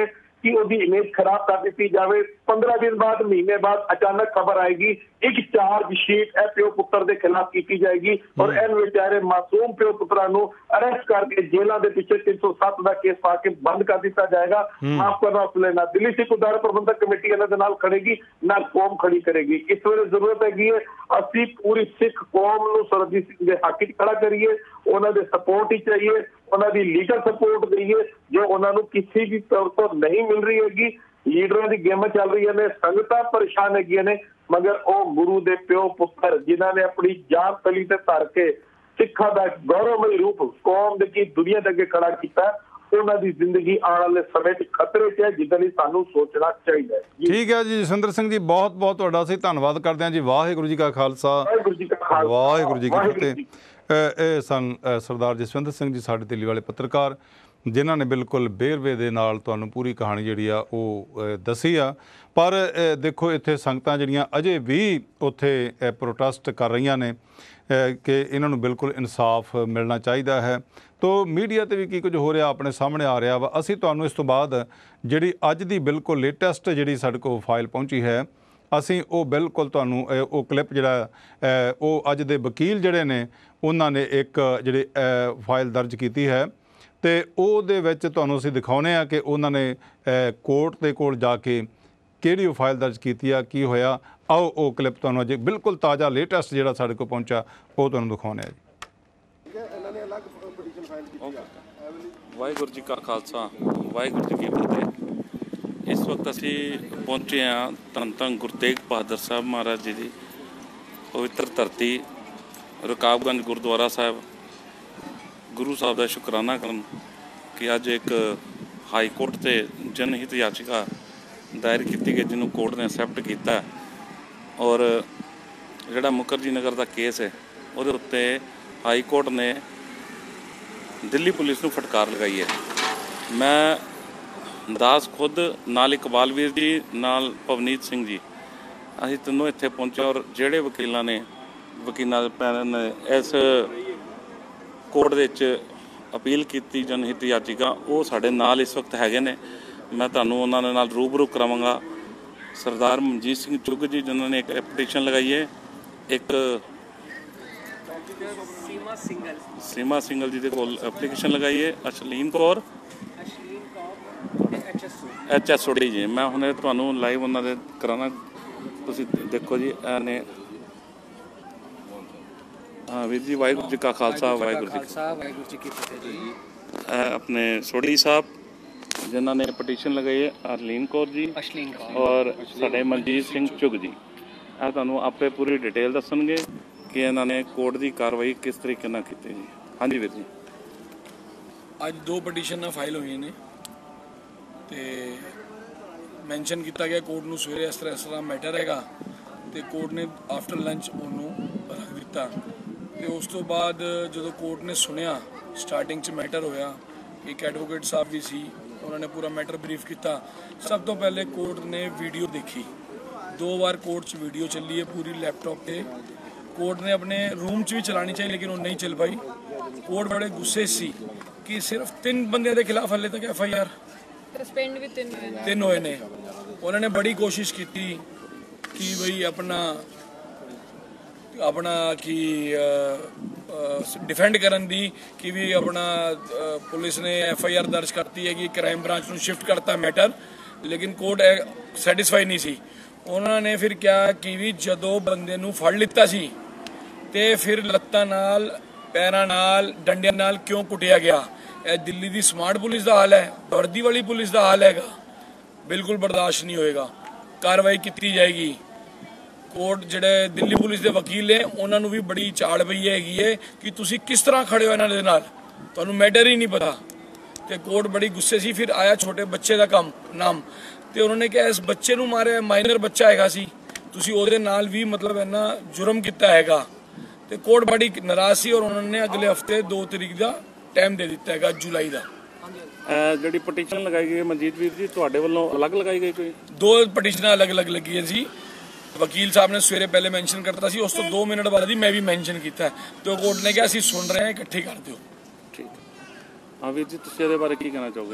[SPEAKER 2] कि उसकी इमेज खराब कर दी जाए। पंद्रह दिन बाद महीने बाद अचानक खबर आएगी एक चार्जशीट ए प्यो पुत्र के खिलाफ की जाएगी और इन बेचारे मासूम प्यो पुत्रा नूं अरेस्ट करके जेलों के पीछे तीन सौ सत्त का केस पा के बंद कर दिया जाएगा। माफ करना उस लेना दिल्ली सिख उधार प्रबंधक कमेटी इन्हां दे नाल खड़ेगी ना कौम खड़ी करेगी। इस वेले जरूरत हैगी है असीं पूरी सिख कौम नूं सरहदी सिंह दे हक विच खड़ा करिए, उन्हां दे सपोर्ट ही चाहिए, उन्हां दी लीगल सपोर्ट दईए जो उन्हां नूं किसी भी तौर पर नहीं मिल रही हैगी। लीडरां दी गेम चल रही ने, संगतां परेशान हैगियां ने, मगर ओ गुरु दे प्यो पुत्र जिन्हां ने अपनी जान तली ते धर के सिखां दा गौरवमई रूप कौम दे की दुनिया दे अगे खड़ा कीता, उन्हां दी जिंदगी आने वाले समय च खतरे च है, जिहदे लई सानूं सोचना चाहिए।
[SPEAKER 1] ठीक है जी जसविंदर सिंह जी, बहुत बहुत तुहाडा असीं धन्नवाद करदे हां जी। वाहिगुरू जी का खालसा
[SPEAKER 2] वाहिगुरू जी का खालसा
[SPEAKER 1] वाहिगुरू जी की
[SPEAKER 2] वाहिगुरू जी।
[SPEAKER 1] फतेह। ਇਹ ਸਨ ਸਰਦਾਰ ਜਸਵਿੰਦਰ ਸਿੰਘ ਜੀ ਸਾਡੇ ਦਿੱਲੀ ਵਾਲੇ ਪੱਤਰਕਾਰ ਜਿਨ੍ਹਾਂ ਨੇ ਬਿਲਕੁਲ ਬੇਰਵੇ ਦੇ ਨਾਲ ਤੁਹਾਨੂੰ ਪੂਰੀ ਕਹਾਣੀ ਜਿਹੜੀ ਆ ਉਹ ਦੱਸੀ ਆ। ਪਰ ਦੇਖੋ ਇੱਥੇ ਸੰਗਤਾਂ ਜਿਹੜੀਆਂ ਅਜੇ ਵੀ ਉੱਥੇ ਪ੍ਰੋਟੈਸਟ ਕਰ ਰਹੀਆਂ ਨੇ ਕਿ ਇਹਨਾਂ ਨੂੰ ਬਿਲਕੁਲ ਇਨਸਾਫ ਮਿਲਣਾ ਚਾਹੀਦਾ ਹੈ। ਤੋ ਮੀਡੀਆ 'ਤੇ ਵੀ ਕੀ ਕੁਝ ਹੋ ਰਿਹਾ ਆਪਣੇ ਸਾਹਮਣੇ ਆ ਰਿਹਾ ਵਾ। ਅਸੀਂ ਤੁਹਾਨੂੰ ਇਸ ਤੋਂ ਬਾਅਦ ਜਿਹੜੀ ਅੱਜ ਦੀ ਬਿਲਕੁਲ ਲੇਟੈਸਟ ਜਿਹੜੀ ਸਾਡੇ ਕੋਲ ਫਾਈਲ ਪਹੁੰਚੀ ਹੈ ਅਸੀਂ ਉਹ ਬਿਲਕੁਲ ਤੁਹਾਨੂੰ ਉਹ ਕਲਿੱਪ ਜਿਹੜਾ ਉਹ ਅੱਜ ਦੇ ਵਕੀਲ ਜਿਹੜੇ ਨੇ ਉਹਨਾਂ ਨੇ ਇੱਕ ਜਿਹੜੀ ਫਾਈਲ ਦਰਜ ਕੀਤੀ ਹੈ ਅਤੇ ਉਹਦੇ ਵਿੱਚ ਤੁਹਾਨੂੰ ਅਸੀਂ ਦਿਖਾਉਂਦੇ ਹਾਂ ਕਿ ਉਹਨਾਂ ਨੇ ਕੋਰਟ ਦੇ ਕੋਲ ਜਾ ਕੇ ਕਿਹੜੀ ਉਹ ਫਾਈਲ ਦਰਜ ਕੀਤੀ ਆ, ਕੀ ਹੋਇਆ। ਆਓ ਉਹ ਕਲਿੱਪ ਤੁਹਾਨੂੰ ਅਜੇ ਬਿਲਕੁਲ ਤਾਜ਼ਾ ਲੇਟੈਸਟ ਜਿਹੜਾ ਸਾਡੇ ਕੋਲ ਪਹੁੰਚਾ ਉਹ ਤੁਹਾਨੂੰ ਦਿਖਾਉਂਦੇ ਹਾਂ ਜੀ।
[SPEAKER 5] ਵਾਹਿਗੁਰੂ ਜੀ ਕਾ ਖਾਲਸਾ ਵਾਹਿਗੁਰੂ ਜੀ ਕੀ ਫਤਿਹ। ਇਸ ਵਕਤ ਅਸੀਂ ਪਹੁੰਚੇ ਹਾਂ ਧੰਨ ਧੰਨ ਗੁਰੂ ਤੇਗ ਬਹਾਦਰ ਸਾਹਿਬ ਮਹਾਰਾਜ ਜੀ ਦੀ ਪਵਿੱਤਰ ਧਰਤੀ ਰਕਾਬਗੰਜ ਗੁਰਦੁਆਰਾ ਸਾਹਿਬ। ਗੁਰੂ ਸਾਹਿਬ ਦਾ ਸ਼ੁਕਰਾਨਾ ਕਰਨ ਕਿ ਅੱਜ ਇੱਕ ਹਾਈ ਕੋਰਟ 'ਤੇ ਜਨਹਿਤ ਯਾਚਿਕਾ ਦਾਇਰ ਕੀਤੀ ਗਈ ਜਿਹਨੂੰ ਕੋਰਟ ਨੇ ਐਕਸੈਪਟ ਕੀਤਾ ਔਰ ਜਿਹੜਾ ਮੁਖਰਜੀ ਨਗਰ ਦਾ ਕੇਸ ਹੈ ਉਹਦੇ ਉੱਤੇ ਹਾਈ ਕੋਰਟ ਨੇ ਦਿੱਲੀ ਪੁਲਿਸ ਨੂੰ ਫਟਕਾਰ ਲਗਾਈ ਹੈ। ਮੈਂ ਦਾਸ ਖੁਦ ਨਾਲ ਇਕਬਾਲ ਵੀਰ ਜੀ ਨਾਲ ਪਵਨੀਤ ਸਿੰਘ ਜੀ ਅਸੀਂ ਤਿੰਨੋਂ ਇੱਥੇ ਪਹੁੰਚੇ ਔਰ ਜਿਹੜੇ ਵਕੀਲਾਂ ਨੇ ਵਕੀਲਾਂ ਦੇ ਪੈਨਲ ਨੇ ਇਸ ਕੋਰਟ ਦੇ ਵਿੱਚ ਅਪੀਲ ਕੀਤੀ ਜਨਹਿਤ ਯਾਚਿਕਾ ਉਹ ਸਾਡੇ ਨਾਲ ਇਸ ਵਕਤ ਹੈਗੇ ਨੇ। ਮੈਂ ਤੁਹਾਨੂੰ ਉਹਨਾਂ ਦੇ ਨਾਲ ਰੂਬਰੂ ਕਰਾਵਾਂਗਾ। ਸਰਦਾਰ ਮਨਜੀਤ ਸਿੰਘ ਚੁੱਗ ਜੀ ਜਿਨ੍ਹਾਂ ਨੇ ਇੱਕ ਐਪਲੀਕੇਸ਼ਨ ਲਗਾਈ ਹੈ, ਇੱਕ ਸੀਮਾ ਸਿੰਗਲ ਸੀਮਾ ਸਿੰਗਲ ਜੀ ਦੇ ਕੋਲ ਐਪਲੀਕੇਸ਼ਨ ਲਗਾਈ ਹੈ, Ashleen Kaur H S O D G. ਮੈਂ ਹੁਣੇ ਤੁਹਾਨੂੰ ਲਾਈਵ ਉਹਨਾਂ ਦੇ ਕਰਾਉਣਾ, ਤੁਸੀਂ ਦੇਖੋ ਜੀ। ਨੇ ਹਾਂ ਵੀਰ ਜੀ ਵਾਹਿਗੁਰੂ ਜੀ ਕਾ ਖਾਲਸਾ ਵਾਹਿਗੁਰੂ ਜੀ ਕੀ ਫਤਿਹ ਜੀ। ਆਪਣੇ ਸੋਢੀ ਸਾਹਿਬ ਜਿਨ੍ਹਾਂ ਨੇ ਪਟੀਸ਼ਨ ਲਗਾਈ ਹੈ, ਅਰਲੀਨ ਕੌਰ ਜੀ ਔਰ ਸਾਡੇ ਮਨਜੀਤ ਸਿੰਘ ਚੁੱਗ ਜੀ। ਇਹ ਤੁਹਾਨੂੰ ਆਪੇ ਪੂਰੀ ਡਿਟੇਲ ਦੱਸਣਗੇ ਕਿ ਇਹਨਾਂ ਨੇ ਕੋਰਟ ਦੀ ਕਾਰਵਾਈ ਕਿਸ ਤਰੀਕੇ ਨਾਲ ਕੀਤੀ ਜੀ। ਹਾਂਜੀ ਵੀਰ ਜੀ।
[SPEAKER 6] ਅੱਜ ਦੋ ਪਟੀਸ਼ਨਾਂ ਫਾਈਲ ਹੋਈਆਂ ਨੇ ਤੇ ਮੈਂਸ਼ਨ ਕੀਤਾ ਗਿਆ ਕੋਰਟ ਨੂੰ ਸਵੇਰੇ ਇਸ ਤਰ੍ਹਾਂ ਇਸ ਤਰ੍ਹਾਂ ਮੈਟਰ ਹੈਗਾ ਤੇ ਕੋਰਟ ਨੇ ਆਫਟਰ ਲੰਚ ਉਹਨੂੰ ਰੱਖ ਦਿੱਤਾ। ਤੇ ਉਸ ਤੋਂ ਬਾਅਦ ਜਦੋਂ ਕੋਰਟ ਨੇ ਸੁਣਿਆ ਸਟਾਰਟਿੰਗ 'ਚ ਮੈਟਰ ਹੋਇਆ, ਇੱਕ ਐਡਵੋਕੇਟ ਸਾਹਿਬ ਵੀ ਸੀ, ਉਹਨਾਂ ਨੇ ਪੂਰਾ ਮੈਟਰ ਬਰੀਫ ਕੀਤਾ। ਸਭ ਤੋਂ ਪਹਿਲੇ ਕੋਰਟ ਨੇ ਵੀਡੀਓ ਦੇਖੀ, ਦੋ ਵਾਰ ਕੋਰਟ 'ਚ ਵੀਡੀਓ ਚੱਲੀ ਹੈ ਪੂਰੀ ਲੈਪਟਾਪ 'ਤੇ। ਕੋਰਟ ਨੇ ਆਪਣੇ ਰੂਮ 'ਚ ਵੀ ਚਲਾਉਣੀ ਚਾਹੀ ਲੇਕਿਨ ਉਹ ਨਹੀਂ ਚੱਲ ਪਾਈ। ਕੋਰਟ ਬੜੇ ਗੁੱਸੇ ਸੀ ਕਿ ਸਿਰਫ ਤਿੰਨ ਬੰਦਿਆਂ ਦੇ ਖਿਲਾਫ ਹਾਲੇ ਤੱਕ ਐਫ ਆਈ ਆਰ ਸਸਪੈਂਡ ਵੀ ਤਿੰਨ ਤਿੰਨ ਹੋਏ ਨੇ। ਉਹਨਾਂ ਨੇ ਬੜੀ ਕੋਸ਼ਿਸ਼ ਕੀਤੀ ਕਿ ਬਈ ਆਪਣਾ ਆਪਣਾ ਕੀ डिफेंड करन दी कि भी अपना पुलिस ने एफ आई आर दर्ज करती है कि क्राइम ब्रांच ਨੂੰ शिफ्ट करता मैटर, लेकिन कोर्ट सैटिस्फाई नहीं सी। उन्होंने फिर क्या कि भी जदों बंदे ਨੂੰ ਫੜ ਲਿੱਤਾ ਸੀ ਤੇ ਫਿਰ ਲੱਤਾਂ ਨਾਲ ਪੈਰਾਂ ਨਾਲ ਡੰਡਿਆਂ ਨਾਲ ਕਿਉਂ ਕੁੱਟਿਆ ਗਿਆ। ਇਹ ਦਿੱਲੀ ਦੀ ਸਮਾਰਟ ਪੁਲਿਸ ਦਾ ਹਾਲ ਹੈ, ਵਰਦੀ ਵਾਲੀ ਪੁਲਿਸ ਦਾ ਹਾਲ ਹੈਗਾ। ਬਿਲਕੁਲ ਬਰਦਾਸ਼ਤ ਨਹੀਂ ਹੋਏਗਾ, ਕਾਰਵਾਈ ਕੀਤੀ ਜਾਏਗੀ। ਕੋਰਟ ਜਿਹੜੇ ਦਿੱਲੀ ਪੁਲਿਸ ਦੇ ਵਕੀਲ ਨੇ ਉਹਨਾਂ ਨੂੰ ਵੀ ਬੜੀ ਚਾਲ ਪਈ ਹੈਗੀ ਹੈ ਕਿ ਤੁਸੀਂ ਕਿਸ ਤਰ੍ਹਾਂ ਖੜੇ ਹੋ ਇਹਨਾਂ ਦੇ ਨਾਲ, ਤੁਹਾਨੂੰ ਮੈਟਰ ਹੀ ਨਹੀਂ ਪਤਾ। ਤੇ ਕੋਰਟ ਬੜੀ ਗੁੱਸੇ ਸੀ। ਫਿਰ ਆਇਆ ਛੋਟੇ ਬੱਚੇ ਦਾ ਕੰਮ ਨਾਮ ਤੇ ਉਹਨਾਂ ਨੇ ਕਿਹਾ ਇਸ ਬੱਚੇ ਨੂੰ ਮਾਰਿਆ, ਮਾਈਨਰ ਬੱਚਾ ਹੈਗਾ ਸੀ, ਤੁਸੀਂ ਉਹਦੇ ਨਾਲ ਵੀ ਮਤਲਬ ਇੰਨਾ ਜੁਰਮ ਕੀਤਾ ਹੈਗਾ। ਤੇ ਕੋਰਟ ਬੜੀ ਨਾਰਾਜ਼ ਸੀ ਔਰ ਉਹਨਾਂ ਨੇ ਅਗਲੇ ਹਫਤੇ ਦੋ ਤਰੀਕ ਦਾ ਟਾਈਮ ਦੇ ਦਿੱਤਾ ਹੈਗਾ ਜੁਲਾਈ ਦਾ।
[SPEAKER 5] ਜਿਹੜੀ ਪਟੀਸ਼ਨ ਲਗਾਈ ਗਈ ਮਨਜੀਤ ਵੀਰ ਜੀ ਤੁਹਾਡੇ ਵੱਲੋਂ ਅਲੱਗ ਲਗਾਈ ਗਈ ਕੋਈ?
[SPEAKER 6] ਦੋ ਪਟੀਸ਼ਨਾਂ ਅਲੱਗ ਅਲੱਗ ਲੱਗੀਆਂ ਸੀ। ਵਕੀਲ ਸਾਹਿਬ ਨੇ ਸਵੇਰੇ ਪਹਿਲੇ ਮੈਂਸ਼ਨ ਕਰਤਾ ਸੀ, ਉਸ ਤੋਂ ਦੋ ਮਿੰਟ ਬਾਅਦ ਹੀ ਮੈਂ ਵੀ ਮੈਂਸ਼ਨ ਕੀਤਾ ਤੇ ਕੋਰਟ ਨੇ ਕਿਹਾ ਅਸੀਂ ਸੁਣ ਰਹੇ ਹਾਂ, ਇਕੱਠੇ ਕਰ ਦਿਓ।
[SPEAKER 5] ਠੀਕ ਹਾਂ ਵੀਰ ਜੀ, ਤੁਸੀਂ ਇਹਦੇ ਬਾਰੇ ਕੀ ਕਹਿਣਾ ਚਾਹੋਗੇ ਜੀ?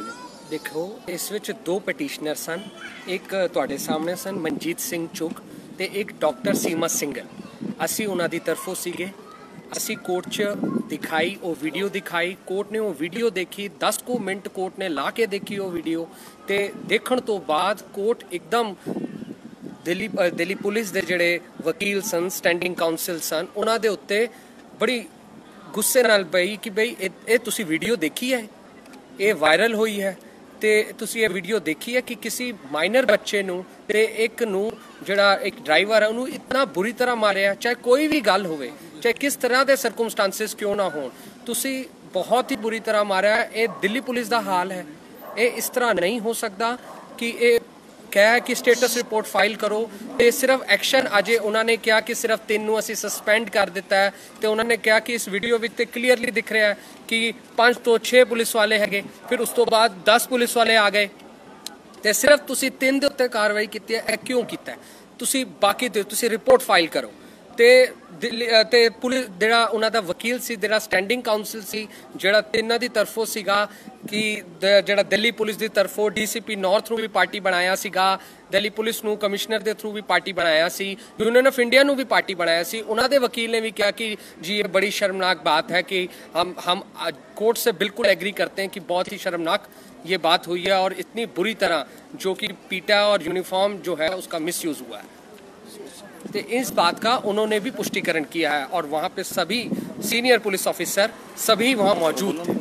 [SPEAKER 7] देखो इस विच दो पटिशनर सन, एक तुहाडे सामने सन मनजीत सिंह चुग ते एक डॉक्टर सीमा सिंगल। असी उन्हां दी तरफों सीगे, असी कोर्ट च दिखाई वो वीडियो दिखाई, कोर्ट ने वो वीडियो देखी, दस को मिनट कोर्ट ने ला के देखी वो वीडियो, ते देखण तो बाद कोर्ट एकदम दिल्ली दिल्ली पुलिस दे जिहड़े वकील सन, स्टैंडिंग काउंसिल सन, उन्हां दे उत्ते बड़ी गुस्से नाल पई कि बई ये तुसी वीडियो देखी है, ये वायरल हुई है, ਤੇ ਤੁਸੀਂ ਇਹ ਵੀਡੀਓ ਦੇਖੀ ਹੈ ਕਿ ਕਿਸੇ ਮਾਈਨਰ ਬੱਚੇ ਨੂੰ ਤੇ ਇੱਕ ਨੂੰ ਜਿਹੜਾ ਇੱਕ ਡਰਾਈਵਰ ਹੈ ਉਹਨੂੰ ਇਤਨਾ ਬੁਰੀ ਤਰ੍ਹਾਂ ਮਾਰਿਆ, ਚਾਹੇ ਕੋਈ ਵੀ ਗੱਲ ਹੋਵੇ, ਚਾਹੇ ਕਿਸ ਤਰ੍ਹਾਂ ਦੇ ਸਰਕਮਸਟੈਂਸਸ ਕਿਉਂ ਨਾ ਹੋਣ, ਤੁਸੀਂ ਬਹੁਤ ਹੀ ਬੁਰੀ ਤਰ੍ਹਾਂ ਮਾਰਿਆ। ਇਹ ਦਿੱਲੀ ਪੁਲਿਸ ਦਾ ਹਾਲ ਹੈ। ਇਹ ਇਸ ਤਰ੍ਹਾਂ ਨਹੀਂ ਹੋ ਸਕਦਾ ਕਿ ਇਹ ਕਿਹਾ ਕਿ ਸਟੇਟਸ ਰਿਪੋਰਟ ਫਾਈਲ ਕਰੋ ਤੇ ਸਿਰਫ ਐਕਸ਼ਨ ਅਜੇ ਉਹਨਾਂ ਨੇ ਕਿਹਾ ਕਿ ਸਿਰਫ ਤਿੰਨ ਨੂੰ ਅਸੀਂ ਸਸਪੈਂਡ ਕਰ ਦਿੱਤਾ ਹੈ, ਤੇ ਉਹਨਾਂ ਨੇ ਕਿਹਾ ਕਿ ਇਸ ਵੀਡੀਓ ਵਿੱਚ ਤੇ ਕਲੀਅਰਲੀ ਦਿਖ ਰਿਹਾ ਹੈ ਕਿ ਪੰਜ ਤੋਂ ਛੇ ਪੁਲਿਸ ਵਾਲੇ ਹੈਗੇ, ਫਿਰ ਉਸ ਤੋਂ ਬਾਅਦ ਦਸ ਪੁਲਿਸ ਵਾਲੇ ਆ ਗਏ, ਤੇ ਸਿਰਫ ਤੁਸੀਂ ਤਿੰਨ ਦੇ ਉੱਤੇ ਕਾਰਵਾਈ ਕੀਤੀ ਹੈ। ਇਹ ਕਿਉਂ ਕੀਤਾ? ਤੁਸੀਂ ਬਾਕੀ ਤੇ ਤੁਸੀਂ ਰਿਪੋਰਟ ਫਾਈਲ ਕਰੋ। ਤੇ ਦਿੱਲੀ ਤੇ ਪੁਲਿਸ ਜਿਹੜਾ ਉਹਨਾਂ ਦਾ ਵਕੀਲ ਸੀ, ਜਿਹੜਾ ਸਟੈਂਡਿੰਗ ਕਾਉਂਸਲ ਸੀ, ਜਿਹੜਾ ਤਿੰਨਾਂ ਦੀ ਤਰਫੋਂ ਸੀਗਾ ਕਿ ਜਿਹੜਾ ਦਿੱਲੀ ਪੁਲਿਸ ਦੀ ਤਰਫੋਂ ਡੀਸੀਪੀ ਨਾਰਥ ਨੂੰ ਵੀ ਪਾਰਟੀ ਬਣਾਇਆ ਸੀਗਾ, ਦਿੱਲੀ ਪੁਲਿਸ ਨੂੰ ਕਮਿਸ਼ਨਰ ਦੇ ਥਰੂ ਵੀ ਪਾਰਟੀ ਬਣਾਇਆ ਸੀ, यूनियन ऑफ इंडिया ਨੂੰ ਵੀ ਪਾਰਟੀ ਬਣਾਇਆ ਸੀ, ਉਹਨਾਂ ਦੇ ਵकील ने भी कहा कि जी ये बड़ी शर्मनाक बात है कि हम हम कोर्ट से बिल्कुल एग्री करते हैं कि बहुत ही शर्मनाक ये बात हुई है और इतनी बुरी तरह जो कि पीटा और यूनिफॉर्म जो है उसका मिसयूज़ हुआ है। तो इस बात का उन्होंने भी पुष्टिकरण किया है और वहाँ पे सभी सीनियर पुलिस ऑफिसर सभी वहाँ मौजूद थे।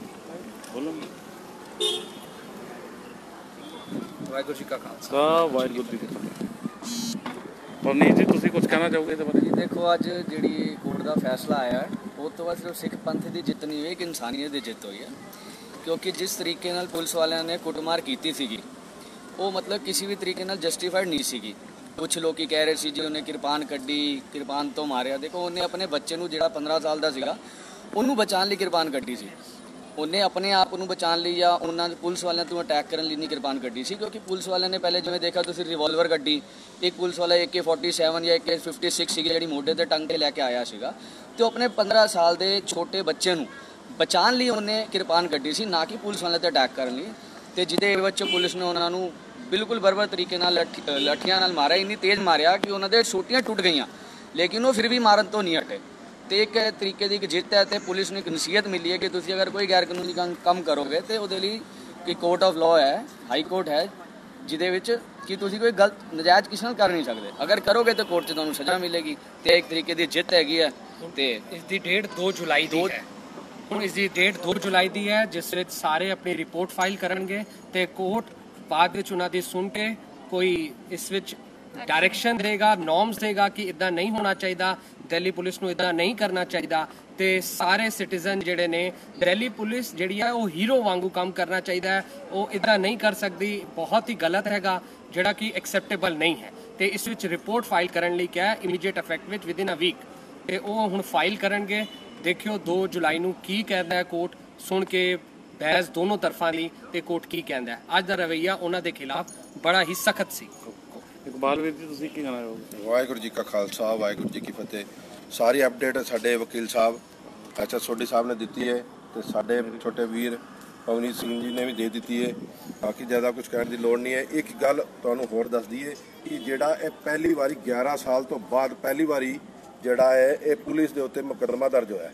[SPEAKER 7] वाहिगुरू जी का खालसा
[SPEAKER 5] वाहिगुरू जी की फतेह। परनीत जी तुसीं कुछ कहना चाहोगे इहदे बारे?
[SPEAKER 8] देखो अज जिहड़ी कोर्ट का फैसला आया वो तो बस सिर्फ सिख पंथ की जित नहीं हुई, एक इंसानियत की जित हुई है, क्योंकि जिस तरीके नाल पुलिस वालियां ने कुटमार की सीगी वो मतलब किसी भी तरीके नाल जस्टिफाइड नहीं सीगी। कुछ लोग कह रहे सी जी उन्हें किरपान कड्डी, किरपान तो मारिया। देखो उन्हें अपने बच्चे नूं जिहड़ा पंद्रह साल का सीगा उन्होंने बचाने लिए किरपान कड्डी सी, उन्हें अपने आप को बचाने लिए या उन्होंने पुलिस वालों तो अटैक करने लिए नहीं किरपान कड्डी सी, क्योंकि पुलिस वाले ने पहले जिवें देखा तुसीं रिवॉल्वर कड्डी, एक पुलिस वाला ए के फोर्टी सैवन या ए के फिफ्टी सिक्स सी जी मोढे ते टंग के लैके आया सीगा, तो अपने पंद्रह साल के छोटे बच्चे नूं बचाने लिए उन्हें किरपान कड्डी सी, ना कि पुलिस वाले ते अटैक करने लिए। तो जिहदे विच पुलिस ने उन्होंने बिल्कुल बरबर तरीके नाल लठ लठियां नाल मारिया, इन्नी तेज़ मारिया कि उन्होंने छोटियां टुट गई, लेकिन वो फिर भी मारन तो नहीं हटे। तो एक तरीके की एक जित है, तो पुलिस ने एक नसीहत मिली है कि तुसीं अगर कोई गैर कानूनी काम करोगे तो वो कि कोर्ट ऑफ लॉ है, हाई कोर्ट है, जिहदे विच कि तुसीं कोई गलत नजायज़ किसी नाल कर नहीं सकते, अगर करोगे तो कोर्ट से तुहानूं सज़ा मिलेगी। तो एक तरीके की जित हैगी है। तो
[SPEAKER 7] इसकी डेट दो जुलाई दी है, हुण इसकी डेट दो जुलाई दी है, जिस विच सारे अपनी रिपोर्ट फाइल करनगे ते कोर्ट बाद विच उन्हां दी सुन के कोई इस विच डायरेक्शन देगा, नॉर्म्स देगा कि इदा नहीं होना चाहिए, दिल्ली पुलिस नूं इदा नहीं करना चाहिए, तो सारे सिटीजन जिहड़े ने दिल्ली पुलिस जिहड़ी है वो हीरो वांगू काम करना चाहिए, वो इदा नहीं कर सकती, बहुत ही गलत हैगा, जिहड़ा कि एक्सेप्टेबल नहीं है। तो इस विच रिपोर्ट फाइल करने लई क्या है इमीडिएट इफेक्ट विच विद इन अ वीक, तो वो हुण फाइल करनगे। देखियो दो जुलाई नूं की कहदा है कोर्ट, सुन के बहस दोनों तरफा ली तो कोर्ट की कहता है। अज का रवैया उन्हों के खिलाफ बड़ा ही सख्त सी।
[SPEAKER 5] इकबाल वीर जी तुसीं की कहना चाहोगे?
[SPEAKER 9] वाहिगुरू जी का खालसा वाहिगुरू जी की फतेह। सारी अपडेट साडे वकील साहब एच एस सोडी साहब ने दी है, तो साडे छोटे वीर पवनीत सिंह जी ने भी दे दी है, बाकी ज़्यादा कुछ कहने की लोड़ नहीं है। एक गल तुहानूं होर दस दईए कि जिहड़ा ये पहली बारी ग्यारह साल तो बाद पहली बारी जिहड़ा है ये पुलिस के उत्ते मुकदमा दर्ज होया,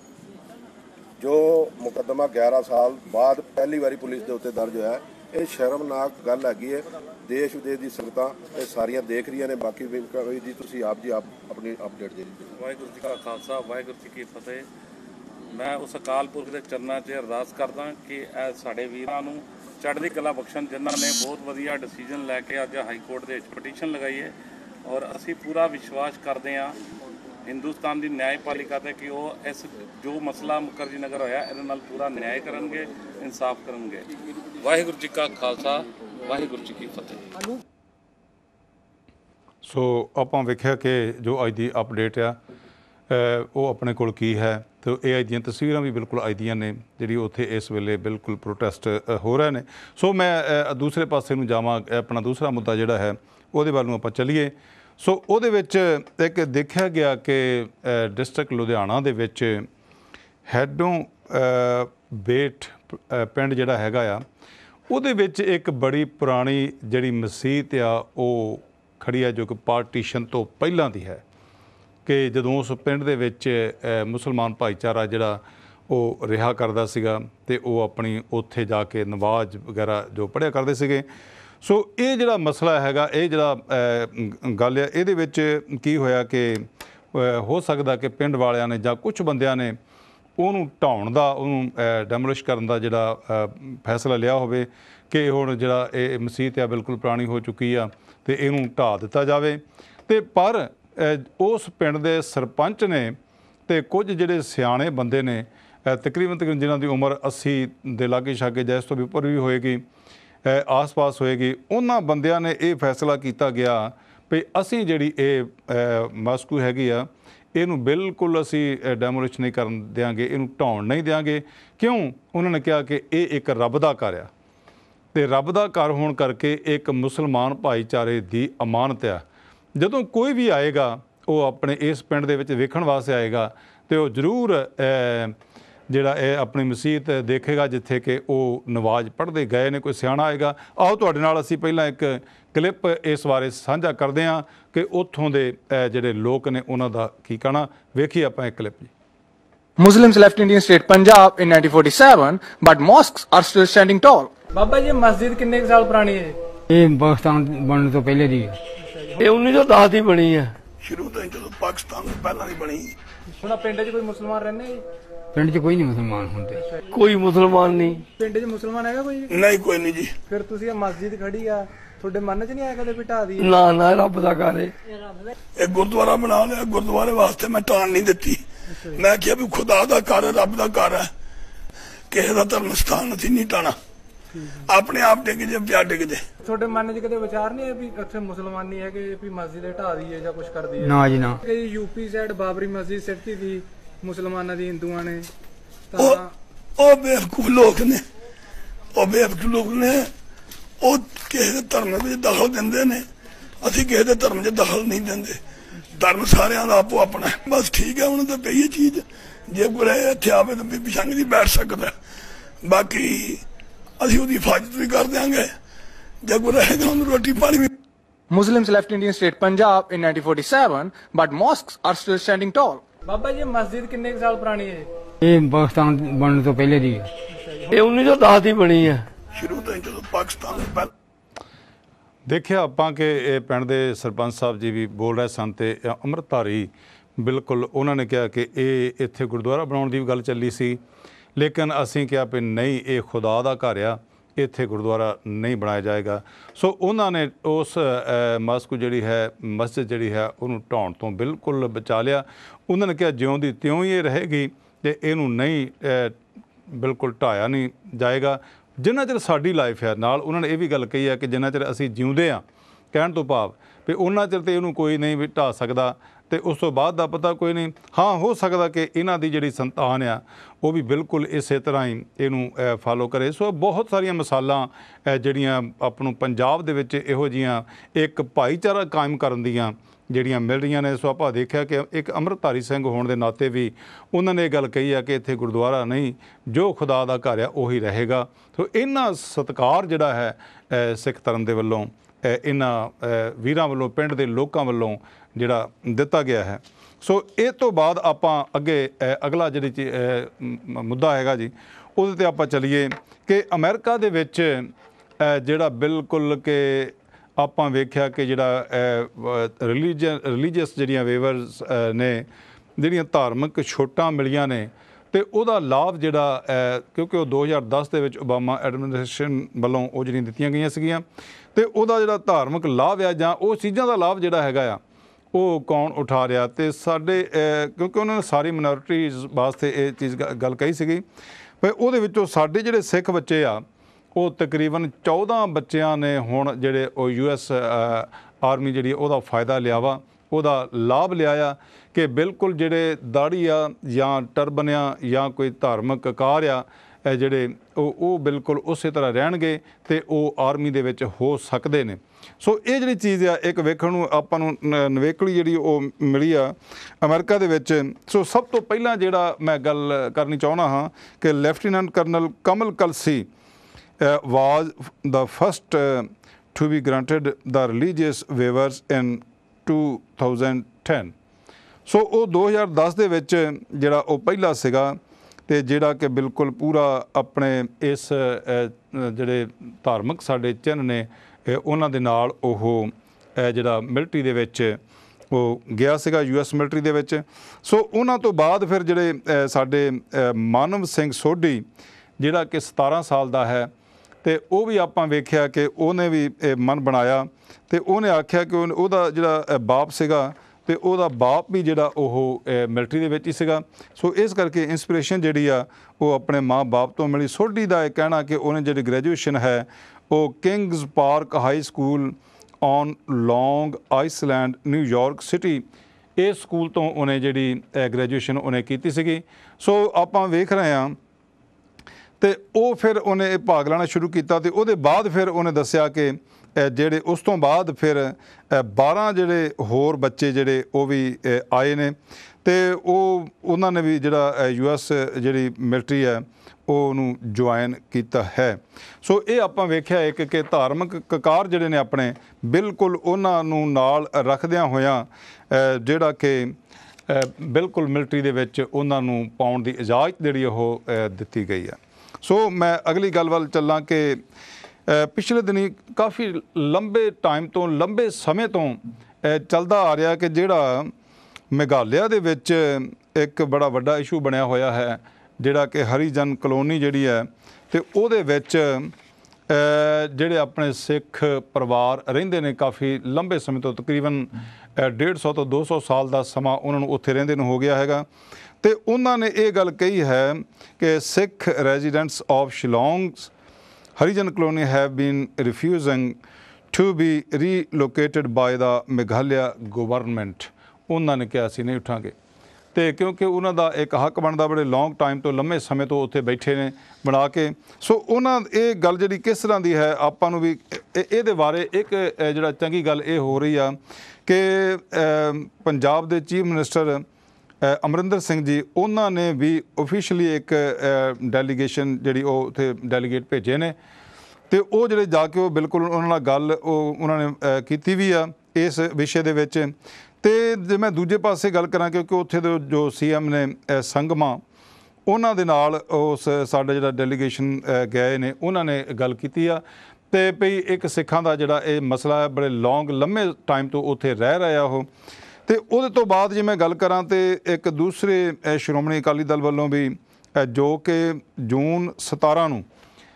[SPEAKER 9] जो मुकदमा ग्यारह साल बाद पहली बारी पुलिस के उत्ते दर्ज होया, ये शर्मनाक गल हैगी है। देश विदेश की संगतां ये सारियां देख रही ने। बाकी जी तुसीं आप जी आप अपनी अपडेट दे दीजिए।
[SPEAKER 5] वाहिगुरू जी का खालसा वाहिगुरू जी की फतेह। मैं उस अकाल पुरख के चरणों 'ਚ अरदास करदा कि ਇਹ ਸਾਡੇ ਵੀਰਾਂ ਨੂੰ ਚੜ੍ਹਦੀ ਕਲਾ ਬਖਸ਼ਣ, ਜਿਨ੍ਹਾਂ ਨੇ ਬਹੁਤ ਵਧੀਆ ਡਿਸੀਜਨ ਲੈ ਕੇ ਅੱਜ ਹਾਈ ਕੋਰਟ ਦੇ ਵਿੱਚ ਪਟੀਸ਼ਨ ਲਗਾਈ ਹੈ, ਔਰ ਅਸੀਂ ਪੂਰਾ ਵਿਸ਼ਵਾਸ ਕਰਦੇ ਹਾਂ हिंदुस्तान की न्यायपालिका ते कि वो इस जो मसला मुखर्जी नगर होया इहदे नाल पूरा न्याय करनगे, इंसाफ करनगे। वाहिगुरू जी का खालसा वाहिगुरू जी की फतेह।
[SPEAKER 1] सो आपां वेखिया कि जो अज दी अपडेट आ वो अपने कोल की है, तो ये अज दीयां तस्वीरां भी बिल्कुल अज दीयां ने जिहड़ी उत्थे इस वेले बिल्कुल प्रोटेस्ट हो रहे हैं। सो मैं दूसरे पासे नूं जावां, अपना दूसरा मुद्दा जिहड़ा है उहदे वल नूं आपां चलीए। सो ਉਹਦੇ ਵਿੱਚ ਇੱਕ ਦੇਖਿਆ ਗਿਆ ਕਿ ਡਿਸਟ੍ਰਿਕਟ ਲੁਧਿਆਣਾ ਦੇ ਵਿੱਚ ਹੈਡੋਂ ਬੇਟ ਪਿੰਡ ਜਿਹੜਾ ਹੈਗਾ ਆ ਉਹਦੇ ਵਿੱਚ ਇੱਕ ਬੜੀ ਪੁਰਾਣੀ ਜਿਹੜੀ ਮਸੀਤ ਆ ਉਹ ਖੜੀ ਆ ਜੋ ਕਿ ਪਾਰਟੀਸ਼ਨ ਤੋਂ ਪਹਿਲਾਂ ਦੀ ਹੈ ਕਿ ਜਦੋਂ ਉਸ ਪਿੰਡ ਦੇ ਵਿੱਚ ਮੁਸਲਮਾਨ ਭਾਈਚਾਰਾ ਜਿਹੜਾ ਉਹ ਰਿਹਾ ਕਰਦਾ ਸੀਗਾ ਅਤੇ ਉਹ ਆਪਣੀ ਉੱਥੇ ਜਾ ਕੇ ਨਮਾਜ਼ ਵਗੈਰਾ ਜੋ ਪੜ੍ਹਿਆ ਕਰਦੇ ਸੀਗੇ। ਸੋ ਇਹ ਜਿਹੜਾ ਮਸਲਾ ਹੈਗਾ, ਇਹ ਜਿਹੜਾ ਗੱਲ ਆ, ਇਹਦੇ ਵਿੱਚ ਕੀ ਹੋਇਆ ਕਿ ਹੋ ਸਕਦਾ ਕਿ ਪਿੰਡ ਵਾਲਿਆਂ ਨੇ ਜਾਂ ਕੁਛ ਬੰਦਿਆਂ ਨੇ ਉਹਨੂੰ ਢਾਉਣ ਦਾ, ਉਹਨੂੰ ਡੈਮੋਲਿਸ਼ ਕਰਨ ਦਾ ਜਿਹੜਾ ਫੈਸਲਾ ਲਿਆ ਹੋਵੇ ਕਿ ਹੁਣ ਜਿਹੜਾ ਇਹ ਮਸੀਤ ਆ ਬਿਲਕੁਲ ਪੁਰਾਣੀ ਹੋ ਚੁੱਕੀ ਆ ਅਤੇ ਇਹਨੂੰ ਢਾਹ ਦਿੱਤਾ ਜਾਵੇ। ਅਤੇ ਪਰ ਉਸ ਪਿੰਡ ਦੇ ਸਰਪੰਚ ਨੇ ਅਤੇ ਕੁਝ ਜਿਹੜੇ ਸਿਆਣੇ ਬੰਦੇ ਨੇ, ਤਕਰੀਬਨ ਤਕਰੀਬਨ ਜਿਨ੍ਹਾਂ ਦੀ ਉਮਰ ਅੱਸੀ ਦੇ ਲਾਗੇ ਛਾਗੇ ਜਾਂ ਇਸ ਤੋਂ ਵੀ ਉੱਪਰ ਵੀ ਹੋਏਗੀ, ਆਸ ਪਾਸ ਹੋਏਗੀ, ਉਹਨਾਂ ਬੰਦਿਆਂ ਨੇ ਇਹ ਫੈਸਲਾ ਕੀਤਾ ਗਿਆ ਵੀ ਅਸੀਂ ਜਿਹੜੀ ਇਹ ਮਾਸਕੂ ਹੈਗੀ ਆ ਇਹਨੂੰ ਬਿਲਕੁਲ ਅਸੀਂ ਡੈਮੋਲਿਸ਼ ਨਹੀਂ ਕਰਨ ਦਿਆਂਗੇ, ਇਹਨੂੰ ਢਾਉਣ ਨਹੀਂ ਦਿਆਂਗੇ। ਕਿਉਂ? ਉਹਨਾਂ ਨੇ ਕਿਹਾ ਕਿ ਇਹ ਇੱਕ ਰੱਬ ਦਾ ਘਰ ਆ ਅਤੇ ਰੱਬ ਦਾ ਘਰ ਹੋਣ ਕਰਕੇ ਇੱਕ ਮੁਸਲਮਾਨ ਭਾਈਚਾਰੇ ਦੀ ਅਮਾਨਤ ਆ। ਜਦੋਂ ਕੋਈ ਵੀ ਆਏਗਾ ਉਹ ਆਪਣੇ ਇਸ ਪਿੰਡ ਦੇ ਵਿੱਚ ਵੇਖਣ ਵਾਸਤੇ ਆਏਗਾ ਅਤੇ ਉਹ ਜ਼ਰੂਰ ਜਿਹੜਾ ਇਹ ਆਪਣੀ ਮਸੀਤ ਦੇਖੇਗਾ ਜਿੱਥੇ ਕਿ ਉਹ ਨਮਾਜ਼ ਪੜ੍ਹਦੇ ਗਏ ਨੇ, ਕੋਈ ਸਿਆਣਾ ਆਏਗਾ। ਆਓ ਤੁਹਾਡੇ ਨਾਲ ਅਸੀਂ ਪਹਿਲਾਂ ਇੱਕ ਕਲਿੱਪ ਇਸ ਬਾਰੇ ਸਾਂਝਾ ਕਰਦੇ ਹਾਂ ਕਿ ਉੱਥੋਂ ਦੇ ਜਿਹੜੇ ਲੋਕ ਨੇ ਉਹਨਾਂ ਦਾ ਕੀ ਕਹਿਣਾ। ਵੇਖੀਏ ਆਪਾਂ ਇੱਕ ਕਲਿੱਪ ਜੀ।
[SPEAKER 10] Muslims left Indian state Punjab in nineteen forty-seven, but mosques are still standing tall.
[SPEAKER 11] Baba ji ਮਸਜਿਦ ਕਿੰਨੇ ਕੁ ਸਾਲ ਪੁਰਾਣੀ ਹੈ?
[SPEAKER 12] ਇਹ ਪਾਕਿਸਤਾਨ ਬਣਨ ਤੋਂ ਪਹਿਲੇ ਦੀ ਹੈ।
[SPEAKER 11] ਇਹ ਉੱਨੀ ਸੌ ਦਸ ਦੀ ਬਣੀ ਹੈ।
[SPEAKER 13] ਸ਼ੁਰੂ ਤੋਂ ਜਦੋਂ ਪਾਕਿਸਤਾਨ ਤੋਂ ਪਹਿਲਾਂ ਦੀ ਬਣੀ।
[SPEAKER 11] ਹੁਣ ਪਿੰਡ 'ਚ ਕੋਈ ਮੁਸਲਮਾਨ ਰਹਿੰਦੇ ਜੀ?
[SPEAKER 12] ਪਿੰਡ 'ਚ ਕੋਈ ਨਹੀਂ ਮੁਸਲਮਾਨ ਹੁੰਦੇ।
[SPEAKER 11] ਕੋਈ ਮੁਸਲਮਾਨ ਨਹੀਂ ਪਿੰਡ 'ਚ? ਮੁਸਲਮਾਨ ਹੈਗਾ ਕੋਈ?
[SPEAKER 13] ਨਹੀਂ, ਕੋਈ ਨਹੀਂ ਜੀ।
[SPEAKER 11] ਫਿਰ ਤੁਸੀਂ ਇਹ ਮਸਜਿਦ ਖੜੀ ਆ, ਤੁਹਾਡੇ ਮਨ 'ਚ ਨਹੀਂ ਆਇਆ ਕਦੇ ਵੀ ਢਾਹ ਦੀ?
[SPEAKER 13] ਨਾ ਨਾ, ਰੱਬ ਦਾ ਘਰ ਹੈ। ਇਹ ਗੁਰਦੁਆਰਾ ਬਣਾ ਲਿਆ, ਗੁਰਦੁਆਰੇ ਵਾਸਤੇ ਮੈਂ ਢਾਣ ਨਹੀਂ ਦਿੱਤੀ। ਮੈਂ ਕਿਹਾ ਵੀ ਖੁਦਾ ਦਾ ਘਰ ਹੈ, ਰੱਬ ਦਾ ਘਰ ਹੈ, ਕਿਸੇ ਦਾ ਧਰਮ ਸਥਾਨ ਅਸੀਂ ਨਹੀਂ ਢਾਣਾ। ਆਪਣੇ ਆਪ ਡਿੱਗ ਜੇ, ਪਿਆ ਡਿੱਗ ਜੇ।
[SPEAKER 11] ਤੁਹਾਡੇ ਮਨ 'ਚ ਕਦੇ ਵਿਚਾਰ ਨਹੀਂ ਆਇਆ ਵੀ ਇੱਥੇ ਮੁਸਲਮਾਨ ਨਹੀਂ ਹੈਗੇ ਵੀ ਮਸਜਿਦ ਢਾਹ ਦਈਏ ਜਾਂ ਕੁਝ ਕਰ ਦਈਏ?
[SPEAKER 12] ਨਾ ਜੀ ਨਾ।
[SPEAKER 11] ਯੂਪੀ ਸਾਈਡ ਬਾਬਰੀ ਮਸਜਿਦ ਸਿੱਟੀ ਦੀ ਮੁਸਲਮਾਨਾਂ ਦੀ, ਹਿੰਦੂਆਂ ਨੇ।
[SPEAKER 13] ਉਹ ਬੇਵਕੂਫ ਲੋਕ ਨੇ, ਉਹ ਬੇਵਕੂਫ ਲੋਕ ਨੇ, ਉਹ ਕਿਸੇ ਦੇ ਧਰਮ ਵਿੱਚ ਦਖਲ ਦਿੰਦੇ ਨੇ। ਅਸੀਂ ਕਿਸੇ ਦੇ ਧਰਮ 'ਚ ਦਖਲ ਨਹੀਂ ਦਿੰਦੇ। ਧਰਮ ਸਾਰਿਆਂ ਦਾ ਆਪੋ ਆਪਣਾ। ਬਸ ਠੀਕ ਹੈ, ਹੁਣ ਤਾਂ ਪਈ ਇਹ ਚੀਜ਼। ਜੇ ਕੋਈ ਇੱਥੇ ਆਵੇ ਤਾਂ ਬੀਬੀ ਸੰਗ ਦੀ ਬੈਠ ਸਕਦਾ, ਬਾਕੀ ਅਸੀਂ ਉਹਦੀ ਹਿਫਾਜ਼ਤ ਵੀ ਕਰ ਦਿਆਂਗੇ। ਜੇ ਕੋਈ ਰਹੇਗਾ ਉਹਨੂੰ ਰੋਟੀ ਪਾਣੀ ਵੀ।
[SPEAKER 10] Muslims left Indian state Punjab in nineteen forty-seven, but mosques are still standing tall.
[SPEAKER 11] Baba ji ਮਸਜਿਦ ਕਿੰਨੇ ਕੁ ਸਾਲ ਪੁਰਾਣੀ ਹੈ?
[SPEAKER 12] ਇਹ ਪਾਕਿਸਤਾਨ ਬਣਨ ਤੋਂ ਪਹਿਲੇ ਦੀ ਹੈ।
[SPEAKER 11] ਇਹ ਉੱਨੀ ਸੌ ਦਸ ਦੀ ਬਣੀ ਹੈ।
[SPEAKER 13] ਸ਼ੁਰੂ ਤੋਂ ਜਦੋਂ ਪਾਕਿਸਤਾਨ ਤੋਂ ਪਹਿਲਾਂ
[SPEAKER 1] ਦੇਖਿਆ ਆਪਾਂ ਕਿ ਇਹ ਪਿੰਡ ਦੇ ਸਰਪੰਚ ਸਾਹਿਬ ਜੀ ਵੀ ਬੋਲ ਰਹੇ ਸਨ ਅਤੇ ਅੰਮ੍ਰਿਤਧਾਰੀ ਬਿਲਕੁਲ ਉਹਨਾਂ ਨੇ ਕਿਹਾ ਕਿ ਇਹ ਇੱਥੇ ਗੁਰਦੁਆਰਾ ਬਣਾਉਣ ਦੀ ਵੀ ਗੱਲ ਚੱਲੀ ਸੀ, ਲੇਕਿਨ ਅਸੀਂ ਕਿਹਾ ਵੀ ਨਹੀਂ, ਇਹ ਖੁਦਾ ਦਾ ਘਰ ਆ, ਇੱਥੇ ਗੁਰਦੁਆਰਾ ਨਹੀਂ ਬਣਾਇਆ ਜਾਏਗਾ। ਸੋ ਉਹਨਾਂ ਨੇ ਉਸ ਮਾਸਕੂ ਜਿਹੜੀ ਹੈ, ਮਸਜਿਦ ਜਿਹੜੀ ਹੈ, ਉਹਨੂੰ ਢਾਉਣ ਤੋਂ ਬਿਲਕੁਲ ਬਚਾ ਲਿਆ। ਉਹਨਾਂ ਨੇ ਕਿਹਾ ਜਿਉਂ ਦੀ ਤਿਉਂ ਹੀ ਇਹ ਰਹੇਗੀ ਅਤੇ ਇਹਨੂੰ ਨਹੀਂ ਬਿਲਕੁਲ ਢਾਇਆ ਨਹੀਂ ਜਾਏਗਾ ਜਿੰਨਾ ਚਿਰ ਸਾਡੀ ਲਾਈਫ ਹੈ। ਨਾਲ ਉਹਨਾਂ ਨੇ ਇਹ ਵੀ ਗੱਲ ਕਹੀ ਹੈ ਕਿ ਜਿੰਨਾ ਚਿਰ ਅਸੀਂ ਜਿਉਂਦੇ ਹਾਂ, ਕਹਿਣ ਤੋਂ ਭਾਵ ਵੀ ਉਹਨਾਂ ਚਿਰ ਤਾਂ ਇਹਨੂੰ ਕੋਈ ਨਹੀਂ ਵੀ ਢਾਹ ਸਕਦਾ ਅਤੇ ਉਸ ਤੋਂ ਬਾਅਦ ਦਾ ਪਤਾ ਕੋਈ ਨਹੀਂ। ਹਾਂ, ਹੋ ਸਕਦਾ ਕਿ ਇਹਨਾਂ ਦੀ ਜਿਹੜੀ ਸੰਤਾਨ ਆ ਉਹ ਵੀ ਬਿਲਕੁਲ ਇਸੇ ਤਰ੍ਹਾਂ ਹੀ ਇਹਨੂੰ ਫਾਲੋ ਕਰੇ। ਸੋ ਬਹੁਤ ਸਾਰੀਆਂ ਮਿਸਾਲਾਂ ਜਿਹੜੀਆਂ ਆਪਾਂ ਨੂੰ ਪੰਜਾਬ ਦੇ ਵਿੱਚ ਇਹੋ ਜਿਹੀਆਂ ਇੱਕ ਭਾਈਚਾਰਾ ਕਾਇਮ ਕਰਨ ਦੀਆਂ ਜਿਹੜੀਆਂ ਮਿਲ ਰਹੀਆਂ ਨੇ। ਸੋ ਆਪਾਂ ਦੇਖਿਆ ਕਿ ਇੱਕ ਅੰਮ੍ਰਿਤਧਾਰੀ ਸਿੰਘ ਹੋਣ ਦੇ ਨਾਤੇ ਵੀ ਉਹਨਾਂ ਨੇ ਇਹ ਗੱਲ ਕਹੀ ਆ ਕਿ ਇੱਥੇ ਗੁਰਦੁਆਰਾ ਨਹੀਂ, ਜੋ ਖੁਦਾ ਦਾ ਘਰ ਆ ਉਹੀ ਰਹੇਗਾ। ਸੋ ਇਹਨਾਂ ਸਤਿਕਾਰ ਜਿਹੜਾ ਹੈ ਸਿੱਖ ਧਰਮ ਦੇ ਵੱਲੋਂ, ਇਹਨਾਂ ਵੀਰਾਂ ਵੱਲੋਂ, ਪਿੰਡ ਦੇ ਲੋਕਾਂ ਵੱਲੋਂ ਜਿਹੜਾ ਦਿੱਤਾ ਗਿਆ ਹੈ। ਸੋ ਇਹ ਤੋਂ ਬਾਅਦ ਆਪਾਂ ਅੱਗੇ ਅਗਲਾ ਜਿਹੜੀ ਮੁੱਦਾ ਹੈਗਾ ਜੀ, ਉਹਦੇ 'ਤੇ ਆਪਾਂ ਚੱਲੀਏ ਕਿ ਅਮਰੀਕਾ ਦੇ ਵਿੱਚ ਜਿਹੜਾ ਬਿਲਕੁਲ ਕਿ ਆਪਾਂ ਵੇਖਿਆ ਕਿ ਜਿਹੜਾ ਰਿਲੀਜਨ ਰਿਲੀਜੀਅਸ ਜਿਹੜੀਆਂ ਵੇਵਰਸ ਨੇ, ਜਿਹੜੀਆਂ ਧਾਰਮਿਕ ਛੋਟਾਂ ਮਿਲੀਆਂ ਨੇ, ਅਤੇ ਉਹਦਾ ਲਾਭ ਜਿਹੜਾ ਕਿਉਂਕਿ ਉਹ ਦੋ ਹਜ਼ਾਰ ਦਸ ਦੇ ਵਿੱਚ ਓਬਾਮਾ ਐਡਮਿਨਿਸਟ੍ਰੇਸ਼ਨ ਵੱਲੋਂ ਉਹ ਜਿਹੜੀਆਂ ਦਿੱਤੀਆਂ ਗਈਆਂ ਸੀਗੀਆਂ, ਅਤੇ ਉਹਦਾ ਜਿਹੜਾ ਧਾਰਮਿਕ ਲਾਭ ਆ ਜਾਂ ਉਹ ਚੀਜ਼ਾਂ ਦਾ ਲਾਭ ਜਿਹੜਾ ਹੈਗਾ ਆ ਉਹ ਕੌਣ ਉਠਾ ਰਿਹਾ। ਅਤੇ ਸਾਡੇ ਕਿਉਂਕਿ ਉਹਨਾਂ ਨੇ ਸਾਰੀ ਮਿਨੋਰਿਟੀਜ਼ ਵਾਸਤੇ ਇਹ ਚੀਜ਼ ਗੱਲ ਕਹੀ ਸੀਗੀ, ਪਰ ਉਹਦੇ ਵਿੱਚੋਂ ਸਾਡੇ ਜਿਹੜੇ ਸਿੱਖ ਬੱਚੇ ਆ ਉਹ ਤਕਰੀਬਨ ਚੌਦਾਂ ਬੱਚਿਆਂ ਨੇ ਹੁਣ ਜਿਹੜੇ ਉਹ ਯੂ ਐਸ ਆਰਮੀ ਜਿਹੜੀ ਉਹਦਾ ਫਾਇਦਾ ਲਿਆ ਵਾ, ਉਹਦਾ ਲਾਭ ਲਿਆ ਆ ਕਿ ਬਿਲਕੁਲ ਜਿਹੜੇ ਦਾੜੀ ਆ ਜਾਂ ਟਰਬਨ ਆ ਜਾਂ ਕੋਈ ਧਾਰਮਿਕ ਕਾਰ ਆ ਜਿਹੜੇ ਉਹ ਉਹ ਬਿਲਕੁਲ ਉਸੇ ਤਰ੍ਹਾਂ ਰਹਿਣਗੇ ਅਤੇ ਉਹ ਆਰਮੀ ਦੇ ਵਿੱਚ ਹੋ ਸਕਦੇ ਨੇ। ਸੋ ਇਹ ਜਿਹੜੀ ਚੀਜ਼ ਆ ਇੱਕ ਵੇਖਣ ਨੂੰ ਆਪਾਂ ਨੂੰ ਨਵੇਕਲੀ ਜਿਹੜੀ ਉਹ ਮਿਲੀ ਆ ਅਮਰੀਕਾ ਦੇ ਵਿੱਚ। ਸੋ ਸਭ ਤੋਂ ਪਹਿਲਾਂ ਜਿਹੜਾ ਮੈਂ ਗੱਲ ਕਰਨੀ ਚਾਹੁੰਦਾ ਹਾਂ ਕਿ lieutenant colonel Kamal Kalsi was the first uh, to be granted the religious waivers in two thousand ten. So ਉਹ ਦੋ ਹਜ਼ਾਰ ਦਸ ਦੇ ਵਿੱਚ ਜਿਹੜਾ ਉਹ ਪਹਿਲਾ ਸੀਗਾ ਤੇ ਜਿਹੜਾ ਕਿ ਬਿਲਕੁਲ ਪੂਰਾ ਆਪਣੇ ਇਸ ਜਿਹੜੇ ਧਾਰਮਿਕ ਸਾਡੇ ਚਿੰਨ੍ਹ ਨੇ ਉਹਨਾਂ ਦੇ ਨਾਲ ਉਹ ਜਿਹੜਾ ਮਿਲਟਰੀ ਦੇ ਵਿੱਚ ਉਹ ਗਿਆ ਸੀਗਾ, ਯੂ ਐਸ ਮਿਲਟਰੀ ਦੇ ਵਿੱਚ। ਸੋ ਉਹਨਾਂ ਤੋਂ ਬਾਅਦ ਫਿਰ ਜਿਹੜੇ ਸਾਡੇ ਮਾਨਵ ਸਿੰਘ ਸੋਢੀ ਜਿਹੜਾ ਕਿ ਸਤਾਰਾਂ ਸਾਲ ਦਾ ਹੈ ਤੇ ਉਹ ਵੀ ਆਪਾਂ ਵੇਖਿਆ ਕਿ ਉਹਨੇ ਵੀ ਮਨ ਬਣਾਇਆ ਤੇ ਉਹਨੇ ਆਖਿਆ ਕਿ ਉਹਦਾ ਜਿਹੜਾ ਬਾਪ ਸੀਗਾ ਤੇ ਉਹਦਾ ਬਾਪ ਵੀ ਜਿਹੜਾ ਉਹ ਮਿਲਟਰੀ ਦੇ ਵਿੱਚ ਹੀ ਸੀਗਾ। ਸੋ ਇਸ ਕਰਕੇ ਇੰਸਪੀਰੇਸ਼ਨ ਜਿਹੜੀ ਆ ਉਹ ਆਪਣੇ ਮਾਂ ਬਾਪ ਤੋਂ ਮਿਲੀ। ਸੋਢੀ ਦਾ ਇਹ ਕਹਿਣਾ ਕਿ ਉਹਨੇ ਜਿਹੜੀ ਗ੍ਰੈਜੂਏਸ਼ਨ ਹੈ ਉਹ Kings Park High School on Long Island New York City ਇਸ ਸਕੂਲ ਤੋਂ ਉਹਨੇ ਜਿਹੜੀ ਗ੍ਰੈਜੂਏਸ਼ਨ ਉਹਨੇ ਕੀਤੀ ਸੀਗੀ। ਸੋ ਆਪਾਂ ਵੇਖ ਰਹੇ ਹਾਂ ਤੇ ਉਹ ਫਿਰ ਉਹਨੇ ਇਹ ਭਾਗ ਲੈਣਾ ਸ਼ੁਰੂ ਕੀਤਾ ਤੇ ਉਹਦੇ ਬਾਅਦ ਫਿਰ ਉਹਨੇ ਦੱਸਿਆ ਕਿ ਜਿਹੜੇ ਉਸ ਤੋਂ ਬਾਅਦ ਫਿਰ ਬਾਰਾਂ ਜਿਹੜੇ ਹੋਰ ਬੱਚੇ ਜਿਹੜੇ ਉਹ ਵੀ ਆਏ ਨੇ ਤੇ ਉਹ ਉਹਨਾਂ ਨੇ ਵੀ ਜਿਹੜਾ ਯੂ ਐਸ ਜਿਹੜੀ ਮਿਲਟਰੀ ਹੈ ਉਹਨੂੰ ਜੁਆਇਨ ਕੀਤਾ ਹੈ। ਸੋ ਇਹ ਆਪਾਂ ਵੇਖਿਆ ਇੱਕ ਕਿ ਧਾਰਮਿਕ ਕਕਾਰ ਜਿਹੜੇ ਨੇ ਆਪਣੇ ਬਿਲਕੁਲ ਉਹਨਾਂ ਨੂੰ ਨਾਲ ਰੱਖਦਿਆਂ ਹੋਇਆਂ ਜਿਹੜਾ ਕਿ ਬਿਲਕੁਲ ਮਿਲਟਰੀ ਦੇ ਵਿੱਚ ਉਹਨਾਂ ਨੂੰ ਪਾਉਣ ਦੀ ਇਜਾਜ਼ਤ ਜਿਹੜੀ ਉਹ ਦਿੱਤੀ ਗਈ ਹੈ। ਸੋ ਮੈਂ ਅਗਲੀ ਗੱਲ ਵੱਲ ਚੱਲਾਂ ਕਿ ਪਿਛਲੇ ਦਿਨੀ ਕਾਫੀ ਲੰਬੇ ਟਾਈਮ ਤੋਂ ਲੰਬੇ ਸਮੇਂ ਤੋਂ ਚੱਲਦਾ ਆ ਰਿਹਾ ਕਿ ਜਿਹੜਾ ਮੇਘਾਲਿਆ ਦੇ ਵਿੱਚ ਇੱਕ ਬੜਾ ਵੱਡਾ ਇਸ਼ੂ ਬਣਿਆ ਹੋਇਆ ਹੈ ਜਿਹੜਾ ਕਿ ਹਰੀਜਨ ਕਲੋਨੀ ਜਿਹੜੀ ਹੈ ਤੇ ਉਹਦੇ ਵਿੱਚ ਜਿਹੜੇ ਆਪਣੇ ਸਿੱਖ ਪਰਿਵਾਰ ਰਹਿੰਦੇ ਨੇ ਕਾਫੀ ਲੰਬੇ ਸਮੇਂ ਤੋਂ, ਤਕਰੀਬਨ ਡੇਢ ਸੌ ਤੋਂ ਦੋ ਸੌ ਸਾਲ ਦਾ ਸਮਾਂ ਉਹਨਾਂ ਨੂੰ ਉੱਥੇ ਰਹਿੰਦੇ ਨੂੰ ਹੋ ਗਿਆ ਹੈਗਾ। ਤੇ ਉਹਨਾਂ ਨੇ ਇਹ ਗੱਲ ਕਹੀ ਹੈ ਕਿ Sikh residents of Shillong's Harijan colony have been refusing to be relocated by the Meghalaya government. ਉਹਨਾਂ ਨੇ ਕਿਹਾ ਅਸੀਂ ਨਹੀਂ ਉੱਠਾਂਗੇ ਤੇ ਕਿਉਂਕਿ ਉਹਨਾਂ ਦਾ ਇੱਕ ਹੱਕ ਬਣਦਾ, ਬੜੇ ਲੌਂਗ ਟਾਈਮ ਤੋਂ ਲੰਮੇ ਸਮੇਂ ਤੋਂ ਉੱਥੇ ਬੈਠੇ ਨੇ ਬਣਾ ਕੇ। ਸੋ ਉਹਨਾਂ ਇਹ ਗੱਲ ਜਿਹੜੀ ਕਿਸ ਤਰ੍ਹਾਂ ਦੀ ਹੈ ਆਪਾਂ ਨੂੰ ਵੀ ਇਹਦੇ ਬਾਰੇ ਇੱਕ ਜਿਹੜਾ ਚੰਗੀ ਗੱਲ ਇਹ ਹੋ ਰਹੀ ਆ ਕਿ ਪੰਜਾਬ ਦੇ ਚੀਫ ਮਿਨਿਸਟਰ ਅਮਰਿੰਦਰ ਸਿੰਘ ਜੀ ਉਹਨਾਂ ਨੇ ਵੀ ਓਫੀਸ਼ੀਅਲੀ ਇੱਕ ਡੈਲੀਗੇਸ਼ਨ ਜਿਹੜੀ ਉਹ ਉੱਥੇ ਡੈਲੀਗੇਟ ਭੇਜੇ ਨੇ ਤੇ ਉਹ ਜਿਹੜੇ ਜਾ ਕੇ ਉਹ ਬਿਲਕੁਲ ਉਹਨਾਂ ਨਾਲ ਗੱਲ ਉਹ ਉਹਨਾਂ ਨੇ ਕੀਤੀ ਵੀ ਆ ਇਸ ਵਿਸ਼ੇ ਦੇ ਵਿੱਚ। ਤੇ ਜੇ ਮੈਂ ਦੂਜੇ ਪਾਸੇ ਗੱਲ ਕਰਾਂ ਕਿਉਂਕਿ ਉੱਥੇ ਦੇ ਜੋ ਸੀ ਐਮ ਨੇ ਸੰਗਮਾ ਉਹਨਾਂ ਦੇ ਨਾਲ ਉਸ ਸਾਡਾ ਜਿਹੜਾ ਡੈਲੀਗੇਸ਼ਨ ਗਏ ਨੇ ਉਹਨਾਂ ਨੇ ਗੱਲ ਕੀਤੀ ਆ ਤੇ ਭਈ ਇੱਕ ਸਿੱਖਾਂ ਦਾ ਜਿਹੜਾ ਇਹ ਮਸਲਾ ਹੈ ਬੜੇ ਲੌਂਗ ਲੰਮੇ ਟਾਈਮ ਤੋਂ ਉੱਥੇ ਰਹਿ ਰਿਹਾ ਉਹ। ਤੇ ਉਹਦੇ ਤੋਂ ਬਾਅਦ ਜੇ ਮੈਂ ਗੱਲ ਕਰਾਂ ਤੇ ਇੱਕ ਦੂਸਰੇ ਸ਼੍ਰੋਮਣੀ ਅਕਾਲੀ ਦਲ ਵੱਲੋਂ ਵੀ ਜੋ ਕਿ ਜੂਨ ਸਤਾਰਾਂ ਨੂੰ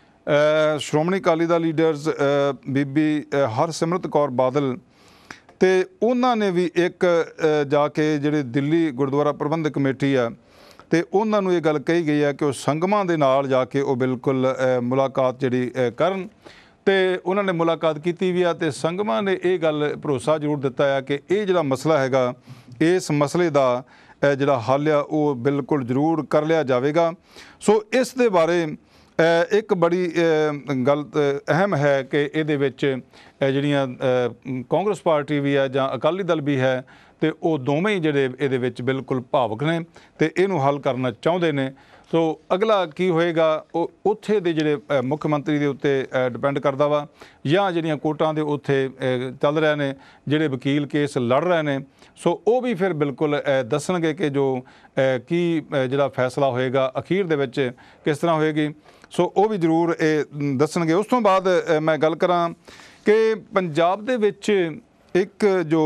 [SPEAKER 1] ਸ਼੍ਰੋਮਣੀ ਅਕਾਲੀ ਦਲ ਲੀਡਰਸ ਬੀਬੀ ਹਰਸਿਮਰਤ ਕੌਰ ਬਾਦਲ ਤੇ ਉਹਨਾਂ ਨੇ ਵੀ ਇੱਕ ਜਾ ਕੇ ਜਿਹੜੇ ਦਿੱਲੀ ਗੁਰਦੁਆਰਾ ਪ੍ਰਬੰਧਕ ਕਮੇਟੀ ਆ ਤੇ ਉਹਨਾਂ ਨੂੰ ਇਹ ਗੱਲ ਕਹੀ ਗਈ ਹੈ ਕਿ ਉਹ ਸੰਗਮਾਂ ਦੇ ਨਾਲ ਜਾ ਕੇ ਉਹ ਬਿਲਕੁਲ ਮੁਲਾਕਾਤ ਜਿਹੜੀ ਕਰਨ ਤੇ ਉਹਨਾਂ ਨੇ ਮੁਲਾਕਾਤ ਕੀਤੀ ਵੀ ਆ ਤੇ ਸੰਗਮਾਂ ਨੇ ਇਹ ਗੱਲ ਭਰੋਸਾ ਜ਼ਰੂਰ ਦਿੱਤਾ ਆ ਕਿ ਇਹ ਜਿਹੜਾ ਮਸਲਾ ਹੈਗਾ ਇਸ ਮਸਲੇ ਦਾ ਜਿਹੜਾ ਹੱਲ ਆ ਉਹ ਬਿਲਕੁਲ ਜ਼ਰੂਰ ਕਰ ਲਿਆ ਜਾਵੇਗਾ। ਸੋ ਇਸ ਦੇ ਬਾਰੇ ਇੱਕ ਬੜੀ ਗੱਲ ਅਹਿਮ ਹੈ ਕਿ ਇਹਦੇ ਵਿੱਚ ਜਿਹੜੀਆਂ ਕਾਂਗਰਸ ਪਾਰਟੀ ਵੀ ਹੈ ਜਾਂ ਅਕਾਲੀ ਦਲ ਵੀ ਹੈ ਤੇ ਉਹ ਦੋਵੇਂ ਹੀ ਜਿਹੜੇ ਇਹਦੇ ਵਿੱਚ ਬਿਲਕੁਲ ਭਾਵੁਕ ਨੇ ਤੇ ਇਹਨੂੰ ਹੱਲ ਕਰਨਾ ਚਾਹੁੰਦੇ ਨੇ। ਸੋ ਅਗਲਾ ਕੀ ਹੋਏਗਾ ਉਹ ਉੱਥੇ ਦੇ ਜਿਹੜੇ ਮੁੱਖ ਮੰਤਰੀ ਦੇ ਉੱਤੇ ਡਿਪੈਂਡ ਕਰਦਾ ਵਾ ਜਾਂ ਜਿਹੜੀਆਂ ਕੋਰਟਾਂ ਦੇ ਉੱਥੇ ਚੱਲ ਰਹੇ ਨੇ ਜਿਹੜੇ ਵਕੀਲ ਕੇਸ ਲੜ ਰਹੇ ਨੇ ਸੋ ਉਹ ਵੀ ਫਿਰ ਬਿਲਕੁਲ ਦੱਸਣਗੇ ਕਿ ਜੋ ਕੀ ਜਿਹੜਾ ਫੈਸਲਾ ਹੋਏਗਾ ਅਖੀਰ ਦੇ ਵਿੱਚ ਕਿਸ ਤਰ੍ਹਾਂ ਹੋਏਗੀ। ਸੋ ਉਹ ਵੀ ਜ਼ਰੂਰ ਇਹ ਦੱਸਣਗੇ। ਉਸ ਤੋਂ ਬਾਅਦ ਮੈਂ ਗੱਲ ਕਰਾਂ ਕਿ ਪੰਜਾਬ ਦੇ ਵਿੱਚ ਇੱਕ ਜੋ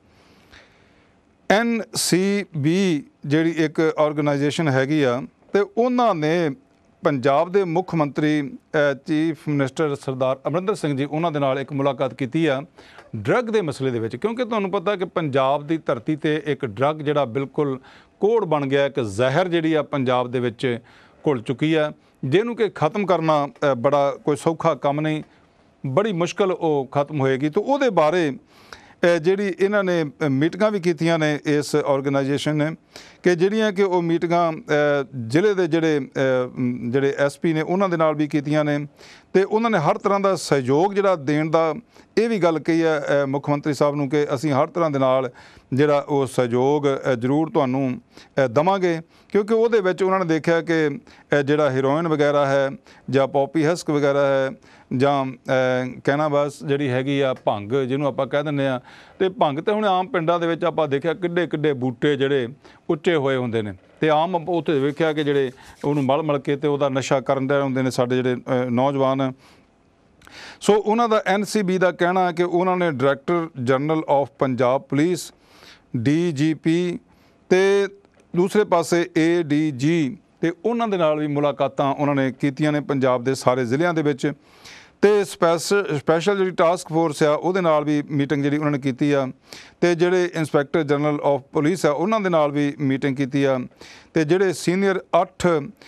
[SPEAKER 1] ਐਨ ਸੀ ਬੀ ਜਿਹੜੀ ਇੱਕ ਆਰਗੇਨਾਈਜੇਸ਼ਨ ਹੈਗੀ ਆ ਤੇ ਉਹਨਾਂ ਨੇ ਪੰਜਾਬ ਦੇ ਮੁੱਖ ਮੰਤਰੀ ਚੀਫ ਮਿਨਿਸਟਰ ਸਰਦਾਰ ਅਮਰਿੰਦਰ ਸਿੰਘ ਜੀ ਉਹਨਾਂ ਦੇ ਨਾਲ ਇੱਕ ਮੁਲਾਕਾਤ ਕੀਤੀ ਆ ਡਰੱਗ ਦੇ ਮਸਲੇ ਦੇ ਵਿੱਚ ਕਿਉਂਕਿ ਤੁਹਾਨੂੰ ਪਤਾ ਕਿ ਪੰਜਾਬ ਦੀ ਧਰਤੀ ਤੇ ਇੱਕ ਡਰੱਗ ਜਿਹੜਾ ਬਿਲਕੁਲ ਕੋੜ ਬਣ ਗਿਆ, ਇੱਕ ਜ਼ਹਿਰ ਜਿਹੜੀ ਆ ਪੰਜਾਬ ਦੇ ਵਿੱਚ ਘੁਲ ਚੁੱਕੀ ਆ ਜਿਹਨੂੰ ਕਿ ਖਤਮ ਕਰਨਾ ਬੜਾ ਕੋਈ ਸੌਖਾ ਕੰਮ ਨਹੀਂ, ਬੜੀ ਮੁਸ਼ਕਲ ਉਹ ਖਤਮ ਹੋਏਗੀ। ਤਾਂ ਉਹਦੇ ਬਾਰੇ ਜਿਹੜੀ ਇਹਨਾਂ ਨੇ ਮੀਟਿੰਗਾਂ ਵੀ ਕੀਤੀਆਂ ਨੇ ਇਸ ਆਰਗੇਨਾਈਜੇਸ਼ਨ ਨੇ ਕਿ ਜਿਹੜੀਆਂ ਕਿ ਉਹ ਮੀਟਿੰਗਾਂ ਜ਼ਿਲ੍ਹੇ ਦੇ ਜਿਹੜੇ ਜਿਹੜੇ ਐਸ ਪੀ ਨੇ ਉਹਨਾਂ ਦੇ ਨਾਲ ਵੀ ਕੀਤੀਆਂ ਨੇ ਅਤੇ ਉਹਨਾਂ ਨੇ ਹਰ ਤਰ੍ਹਾਂ ਦਾ ਸਹਿਯੋਗ ਜਿਹੜਾ ਦੇਣ ਦਾ ਇਹ ਵੀ ਗੱਲ ਕਹੀ ਹੈ ਮੁੱਖ ਮੰਤਰੀ ਸਾਹਿਬ ਨੂੰ ਕਿ ਅਸੀਂ ਹਰ ਤਰ੍ਹਾਂ ਦੇ ਨਾਲ ਜਿਹੜਾ ਉਹ ਸਹਿਯੋਗ ਜ਼ਰੂਰ ਤੁਹਾਨੂੰ ਦੇਵਾਂਗੇ, ਕਿਉਂਕਿ ਉਹਦੇ ਵਿੱਚ ਉਹਨਾਂ ਨੇ ਦੇਖਿਆ ਕਿ ਜਿਹੜਾ ਹੀਰੋਇਨ ਵਗੈਰਾ ਹੈ ਜਾਂ ਪੋਪੀ ਹਸਕ ਵਗੈਰਾ ਹੈ ਜਾਂ ਕਹਿਣਾ ਬਸ ਜਿਹੜੀ ਹੈਗੀ ਆ ਭੰਗ ਜਿਹਨੂੰ ਆਪਾਂ ਕਹਿ ਦਿੰਦੇ ਹਾਂ, ਅਤੇ ਭੰਗ ਤਾਂ ਹੁਣ ਆਮ ਪਿੰਡਾਂ ਦੇ ਵਿੱਚ ਆਪਾਂ ਦੇਖਿਆ ਕਿੱਡੇ ਕਿੱਡੇ ਬੂਟੇ ਜਿਹੜੇ ਉੱਚੇ ਹੋਏ ਹੁੰਦੇ ਨੇ ਅਤੇ ਆਮ ਉੱਥੇ ਵੇਖਿਆ ਕਿ ਜਿਹੜੇ ਉਹਨੂੰ ਮਲ ਮਲ ਕੇ ਅਤੇ ਉਹਦਾ ਨਸ਼ਾ ਕਰਨ ਦੇ ਹੁੰਦੇ ਨੇ ਸਾਡੇ ਜਿਹੜੇ ਨੌਜਵਾਨ। ਸੋ ਉਹਨਾਂ ਦਾ ਐਨ ਸੀ ਬੀ ਦਾ ਕਹਿਣਾ ਕਿ ਉਹਨਾਂ ਨੇ director general of Punjab police, D G P ਅਤੇ ਦੂਸਰੇ ਪਾਸੇ ਏ ਡੀ ਜੀ ਅਤੇ ਉਹਨਾਂ ਦੇ ਨਾਲ ਵੀ ਮੁਲਾਕਾਤਾਂ ਉਹਨਾਂ ਨੇ ਕੀਤੀਆਂ ਨੇ ਪੰਜਾਬ ਦੇ ਸਾਰੇ ਜ਼ਿਲ੍ਹਿਆਂ ਦੇ ਵਿੱਚ, ਅਤੇ ਸਪੈਸ਼ਲ ਸਪੈਸ਼ਲ ਜਿਹੜੀ ਟਾਸਕ ਫੋਰਸ ਆ ਉਹਦੇ ਨਾਲ ਵੀ ਮੀਟਿੰਗ ਜਿਹੜੀ ਉਹਨਾਂ ਨੇ ਕੀਤੀ ਆ, ਅਤੇ ਜਿਹੜੇ ਇੰਸਪੈਕਟਰ ਜਨਰਲ ਆਫ ਪੁਲਿਸ ਆ ਉਹਨਾਂ ਦੇ ਨਾਲ ਵੀ ਮੀਟਿੰਗ ਕੀਤੀ ਆ, ਅਤੇ ਜਿਹੜੇ ਸੀਨੀਅਰ ਅੱਠ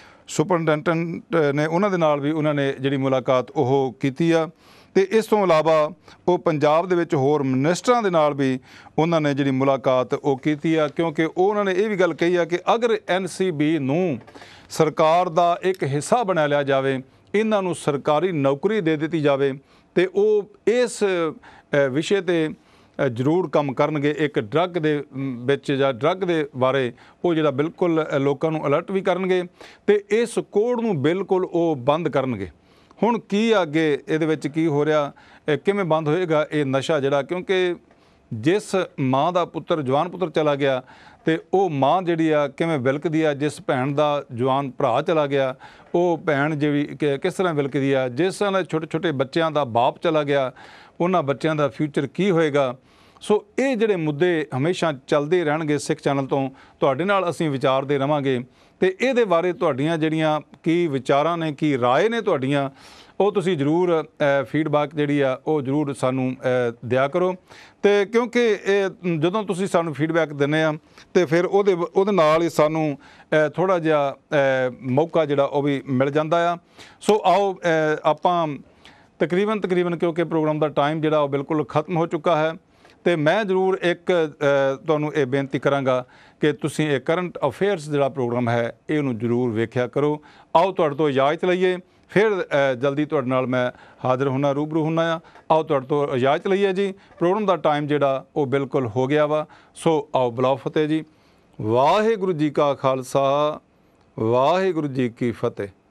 [SPEAKER 1] ਸੁਪਰਡੈਂਟੈਂਟ ਨੇ ਉਹਨਾਂ ਦੇ ਨਾਲ ਵੀ ਉਹਨਾਂ ਨੇ ਜਿਹੜੀ ਮੁਲਾਕਾਤ ਉਹ ਕੀਤੀ ਆ, ਅਤੇ ਇਸ ਤੋਂ ਇਲਾਵਾ ਉਹ ਪੰਜਾਬ ਦੇ ਵਿੱਚ ਹੋਰ ਮਿਨਿਸਟਰਾਂ ਦੇ ਨਾਲ ਵੀ ਉਹਨਾਂ ਨੇ ਜਿਹੜੀ ਮੁਲਾਕਾਤ ਉਹ ਕੀਤੀ ਆ, ਕਿਉਂਕਿ ਉਹਨਾਂ ਨੇ ਇਹ ਵੀ ਗੱਲ ਕਹੀ ਆ ਕਿ ਅਗਰ ਐਨ ਸੀ ਬੀ ਨੂੰ ਸਰਕਾਰ ਦਾ ਇੱਕ ਹਿੱਸਾ ਬਣਾ ਲਿਆ ਜਾਵੇ, ਇਹਨਾਂ ਨੂੰ ਸਰਕਾਰੀ ਨੌਕਰੀ ਦੇ ਦਿੱਤੀ ਜਾਵੇ, ਅਤੇ ਉਹ ਇਸ ਵਿਸ਼ੇ 'ਤੇ ਜ਼ਰੂਰ ਕੰਮ ਕਰਨਗੇ। ਇੱਕ ਡਰੱਗ ਦੇ ਵਿੱਚ ਜਾਂ ਡਰੱਗ ਦੇ ਬਾਰੇ ਉਹ ਜਿਹੜਾ ਬਿਲਕੁਲ ਲੋਕਾਂ ਨੂੰ ਅਲਰਟ ਵੀ ਕਰਨਗੇ ਅਤੇ ਇਸ ਕੋਡ ਨੂੰ ਬਿਲਕੁਲ ਉਹ ਬੰਦ ਕਰਨਗੇ। ਹੁਣ ਕੀ ਅੱਗੇ ਇਹਦੇ ਵਿੱਚ ਕੀ ਹੋ ਰਿਹਾ, ਕਿਵੇਂ ਬੰਦ ਹੋਏਗਾ ਇਹ ਨਸ਼ਾ ਜਿਹੜਾ, ਕਿਉਂਕਿ ਜਿਸ ਮਾਂ ਦਾ ਪੁੱਤਰ ਜਵਾਨ ਪੁੱਤਰ ਚਲਾ ਗਿਆ ਅਤੇ ਉਹ ਮਾਂ ਜਿਹੜੀ ਆ ਕਿਵੇਂ ਵਿਲਕਦੀ ਆ, ਜਿਸ ਭੈਣ ਦਾ ਜਵਾਨ ਭਰਾ ਚਲਾ ਗਿਆ ਉਹ ਭੈਣ ਜਿਹੜੀ ਕਿਸ ਤਰ੍ਹਾਂ ਵਿਲਕਦੀ ਆ, ਜਿਸ ਤਰ੍ਹਾਂ ਛੋਟੇ ਛੋਟੇ ਬੱਚਿਆਂ ਦਾ ਬਾਪ ਚਲਾ ਗਿਆ ਉਹਨਾਂ ਬੱਚਿਆਂ ਦਾ ਫਿਊਚਰ ਕੀ ਹੋਏਗਾ। ਸੋ ਇਹ ਜਿਹੜੇ ਮੁੱਦੇ ਹਮੇਸ਼ਾ ਚੱਲਦੇ ਰਹਿਣਗੇ ਸਿੱਖ ਚੈਨਲ ਤੋਂ, ਤੁਹਾਡੇ ਨਾਲ ਅਸੀਂ ਵਿਚਾਰਦੇ ਰਹਾਂਗੇ ਅਤੇ ਇਹਦੇ ਬਾਰੇ ਤੁਹਾਡੀਆਂ ਜਿਹੜੀਆਂ ਕੀ ਵਿਚਾਰਾਂ ਨੇ, ਕੀ ਰਾਏ ਨੇ ਤੁਹਾਡੀਆਂ, ਉਹ ਤੁਸੀਂ ਜ਼ਰੂਰ ਫੀਡਬੈਕ ਜਿਹੜੀ ਆ ਉਹ ਜ਼ਰੂਰ ਸਾਨੂੰ ਦਿਆ ਕਰੋ। ਅਤੇ ਕਿਉਂਕਿ ਇਹ ਜਦੋਂ ਤੁਸੀਂ ਸਾਨੂੰ ਫੀਡਬੈਕ ਦਿੰਦੇ ਆ ਅਤੇ ਫਿਰ ਉਹਦੇ ਉਹਦੇ ਨਾਲ ਹੀ ਸਾਨੂੰ ਥੋੜ੍ਹਾ ਜਿਹਾ ਮੌਕਾ ਜਿਹੜਾ ਉਹ ਵੀ ਮਿਲ ਜਾਂਦਾ ਆ। ਸੋ ਆਓ ਆਪਾਂ ਤਕਰੀਬਨ ਤਕਰੀਬਨ ਕਿਉਂਕਿ ਪ੍ਰੋਗਰਾਮ ਦਾ ਟਾਈਮ ਜਿਹੜਾ ਉਹ ਬਿਲਕੁਲ ਖਤਮ ਹੋ ਚੁੱਕਾ ਹੈ, ਅਤੇ ਮੈਂ ਜ਼ਰੂਰ ਇੱਕ ਤੁਹਾਨੂੰ ਇਹ ਬੇਨਤੀ ਕਰਾਂਗਾ ਕਿ ਤੁਸੀਂ ਇਹ ਕਰੰਟ ਅਫੇਅਰਸ ਜਿਹੜਾ ਪ੍ਰੋਗਰਾਮ ਹੈ ਇਹਨੂੰ ਜ਼ਰੂਰ ਵੇਖਿਆ ਕਰੋ। ਆਓ ਤੁਹਾਡੇ ਤੋਂ ਇਜਾਜ਼ਤ ਲਈਏ, ਫਿਰ ਜਲਦੀ ਤੁਹਾਡੇ ਨਾਲ ਮੈਂ ਹਾਜ਼ਰ ਹੁੰਦਾ ਰੂਬਰੂ ਹੁੰਦਾ ਆ। ਆਓ ਤੁਹਾਡੇ ਤੋਂ ਇਜਾਜ਼ਤ ਲਈਏ ਜੀ, ਪ੍ਰੋਗਰਾਮ ਦਾ ਟਾਈਮ ਜਿਹੜਾ ਉਹ ਬਿਲਕੁਲ ਹੋ ਗਿਆ ਵਾ। ਸੋ ਆਓ ਬੁਲਾਓ ਫਤਿਹ ਜੀ। ਵਾਹਿਗੁਰੂ ਜੀ ਕਾ ਖਾਲਸਾ, ਵਾਹਿਗੁਰੂ ਜੀ ਕੀ ਫਤਿਹ।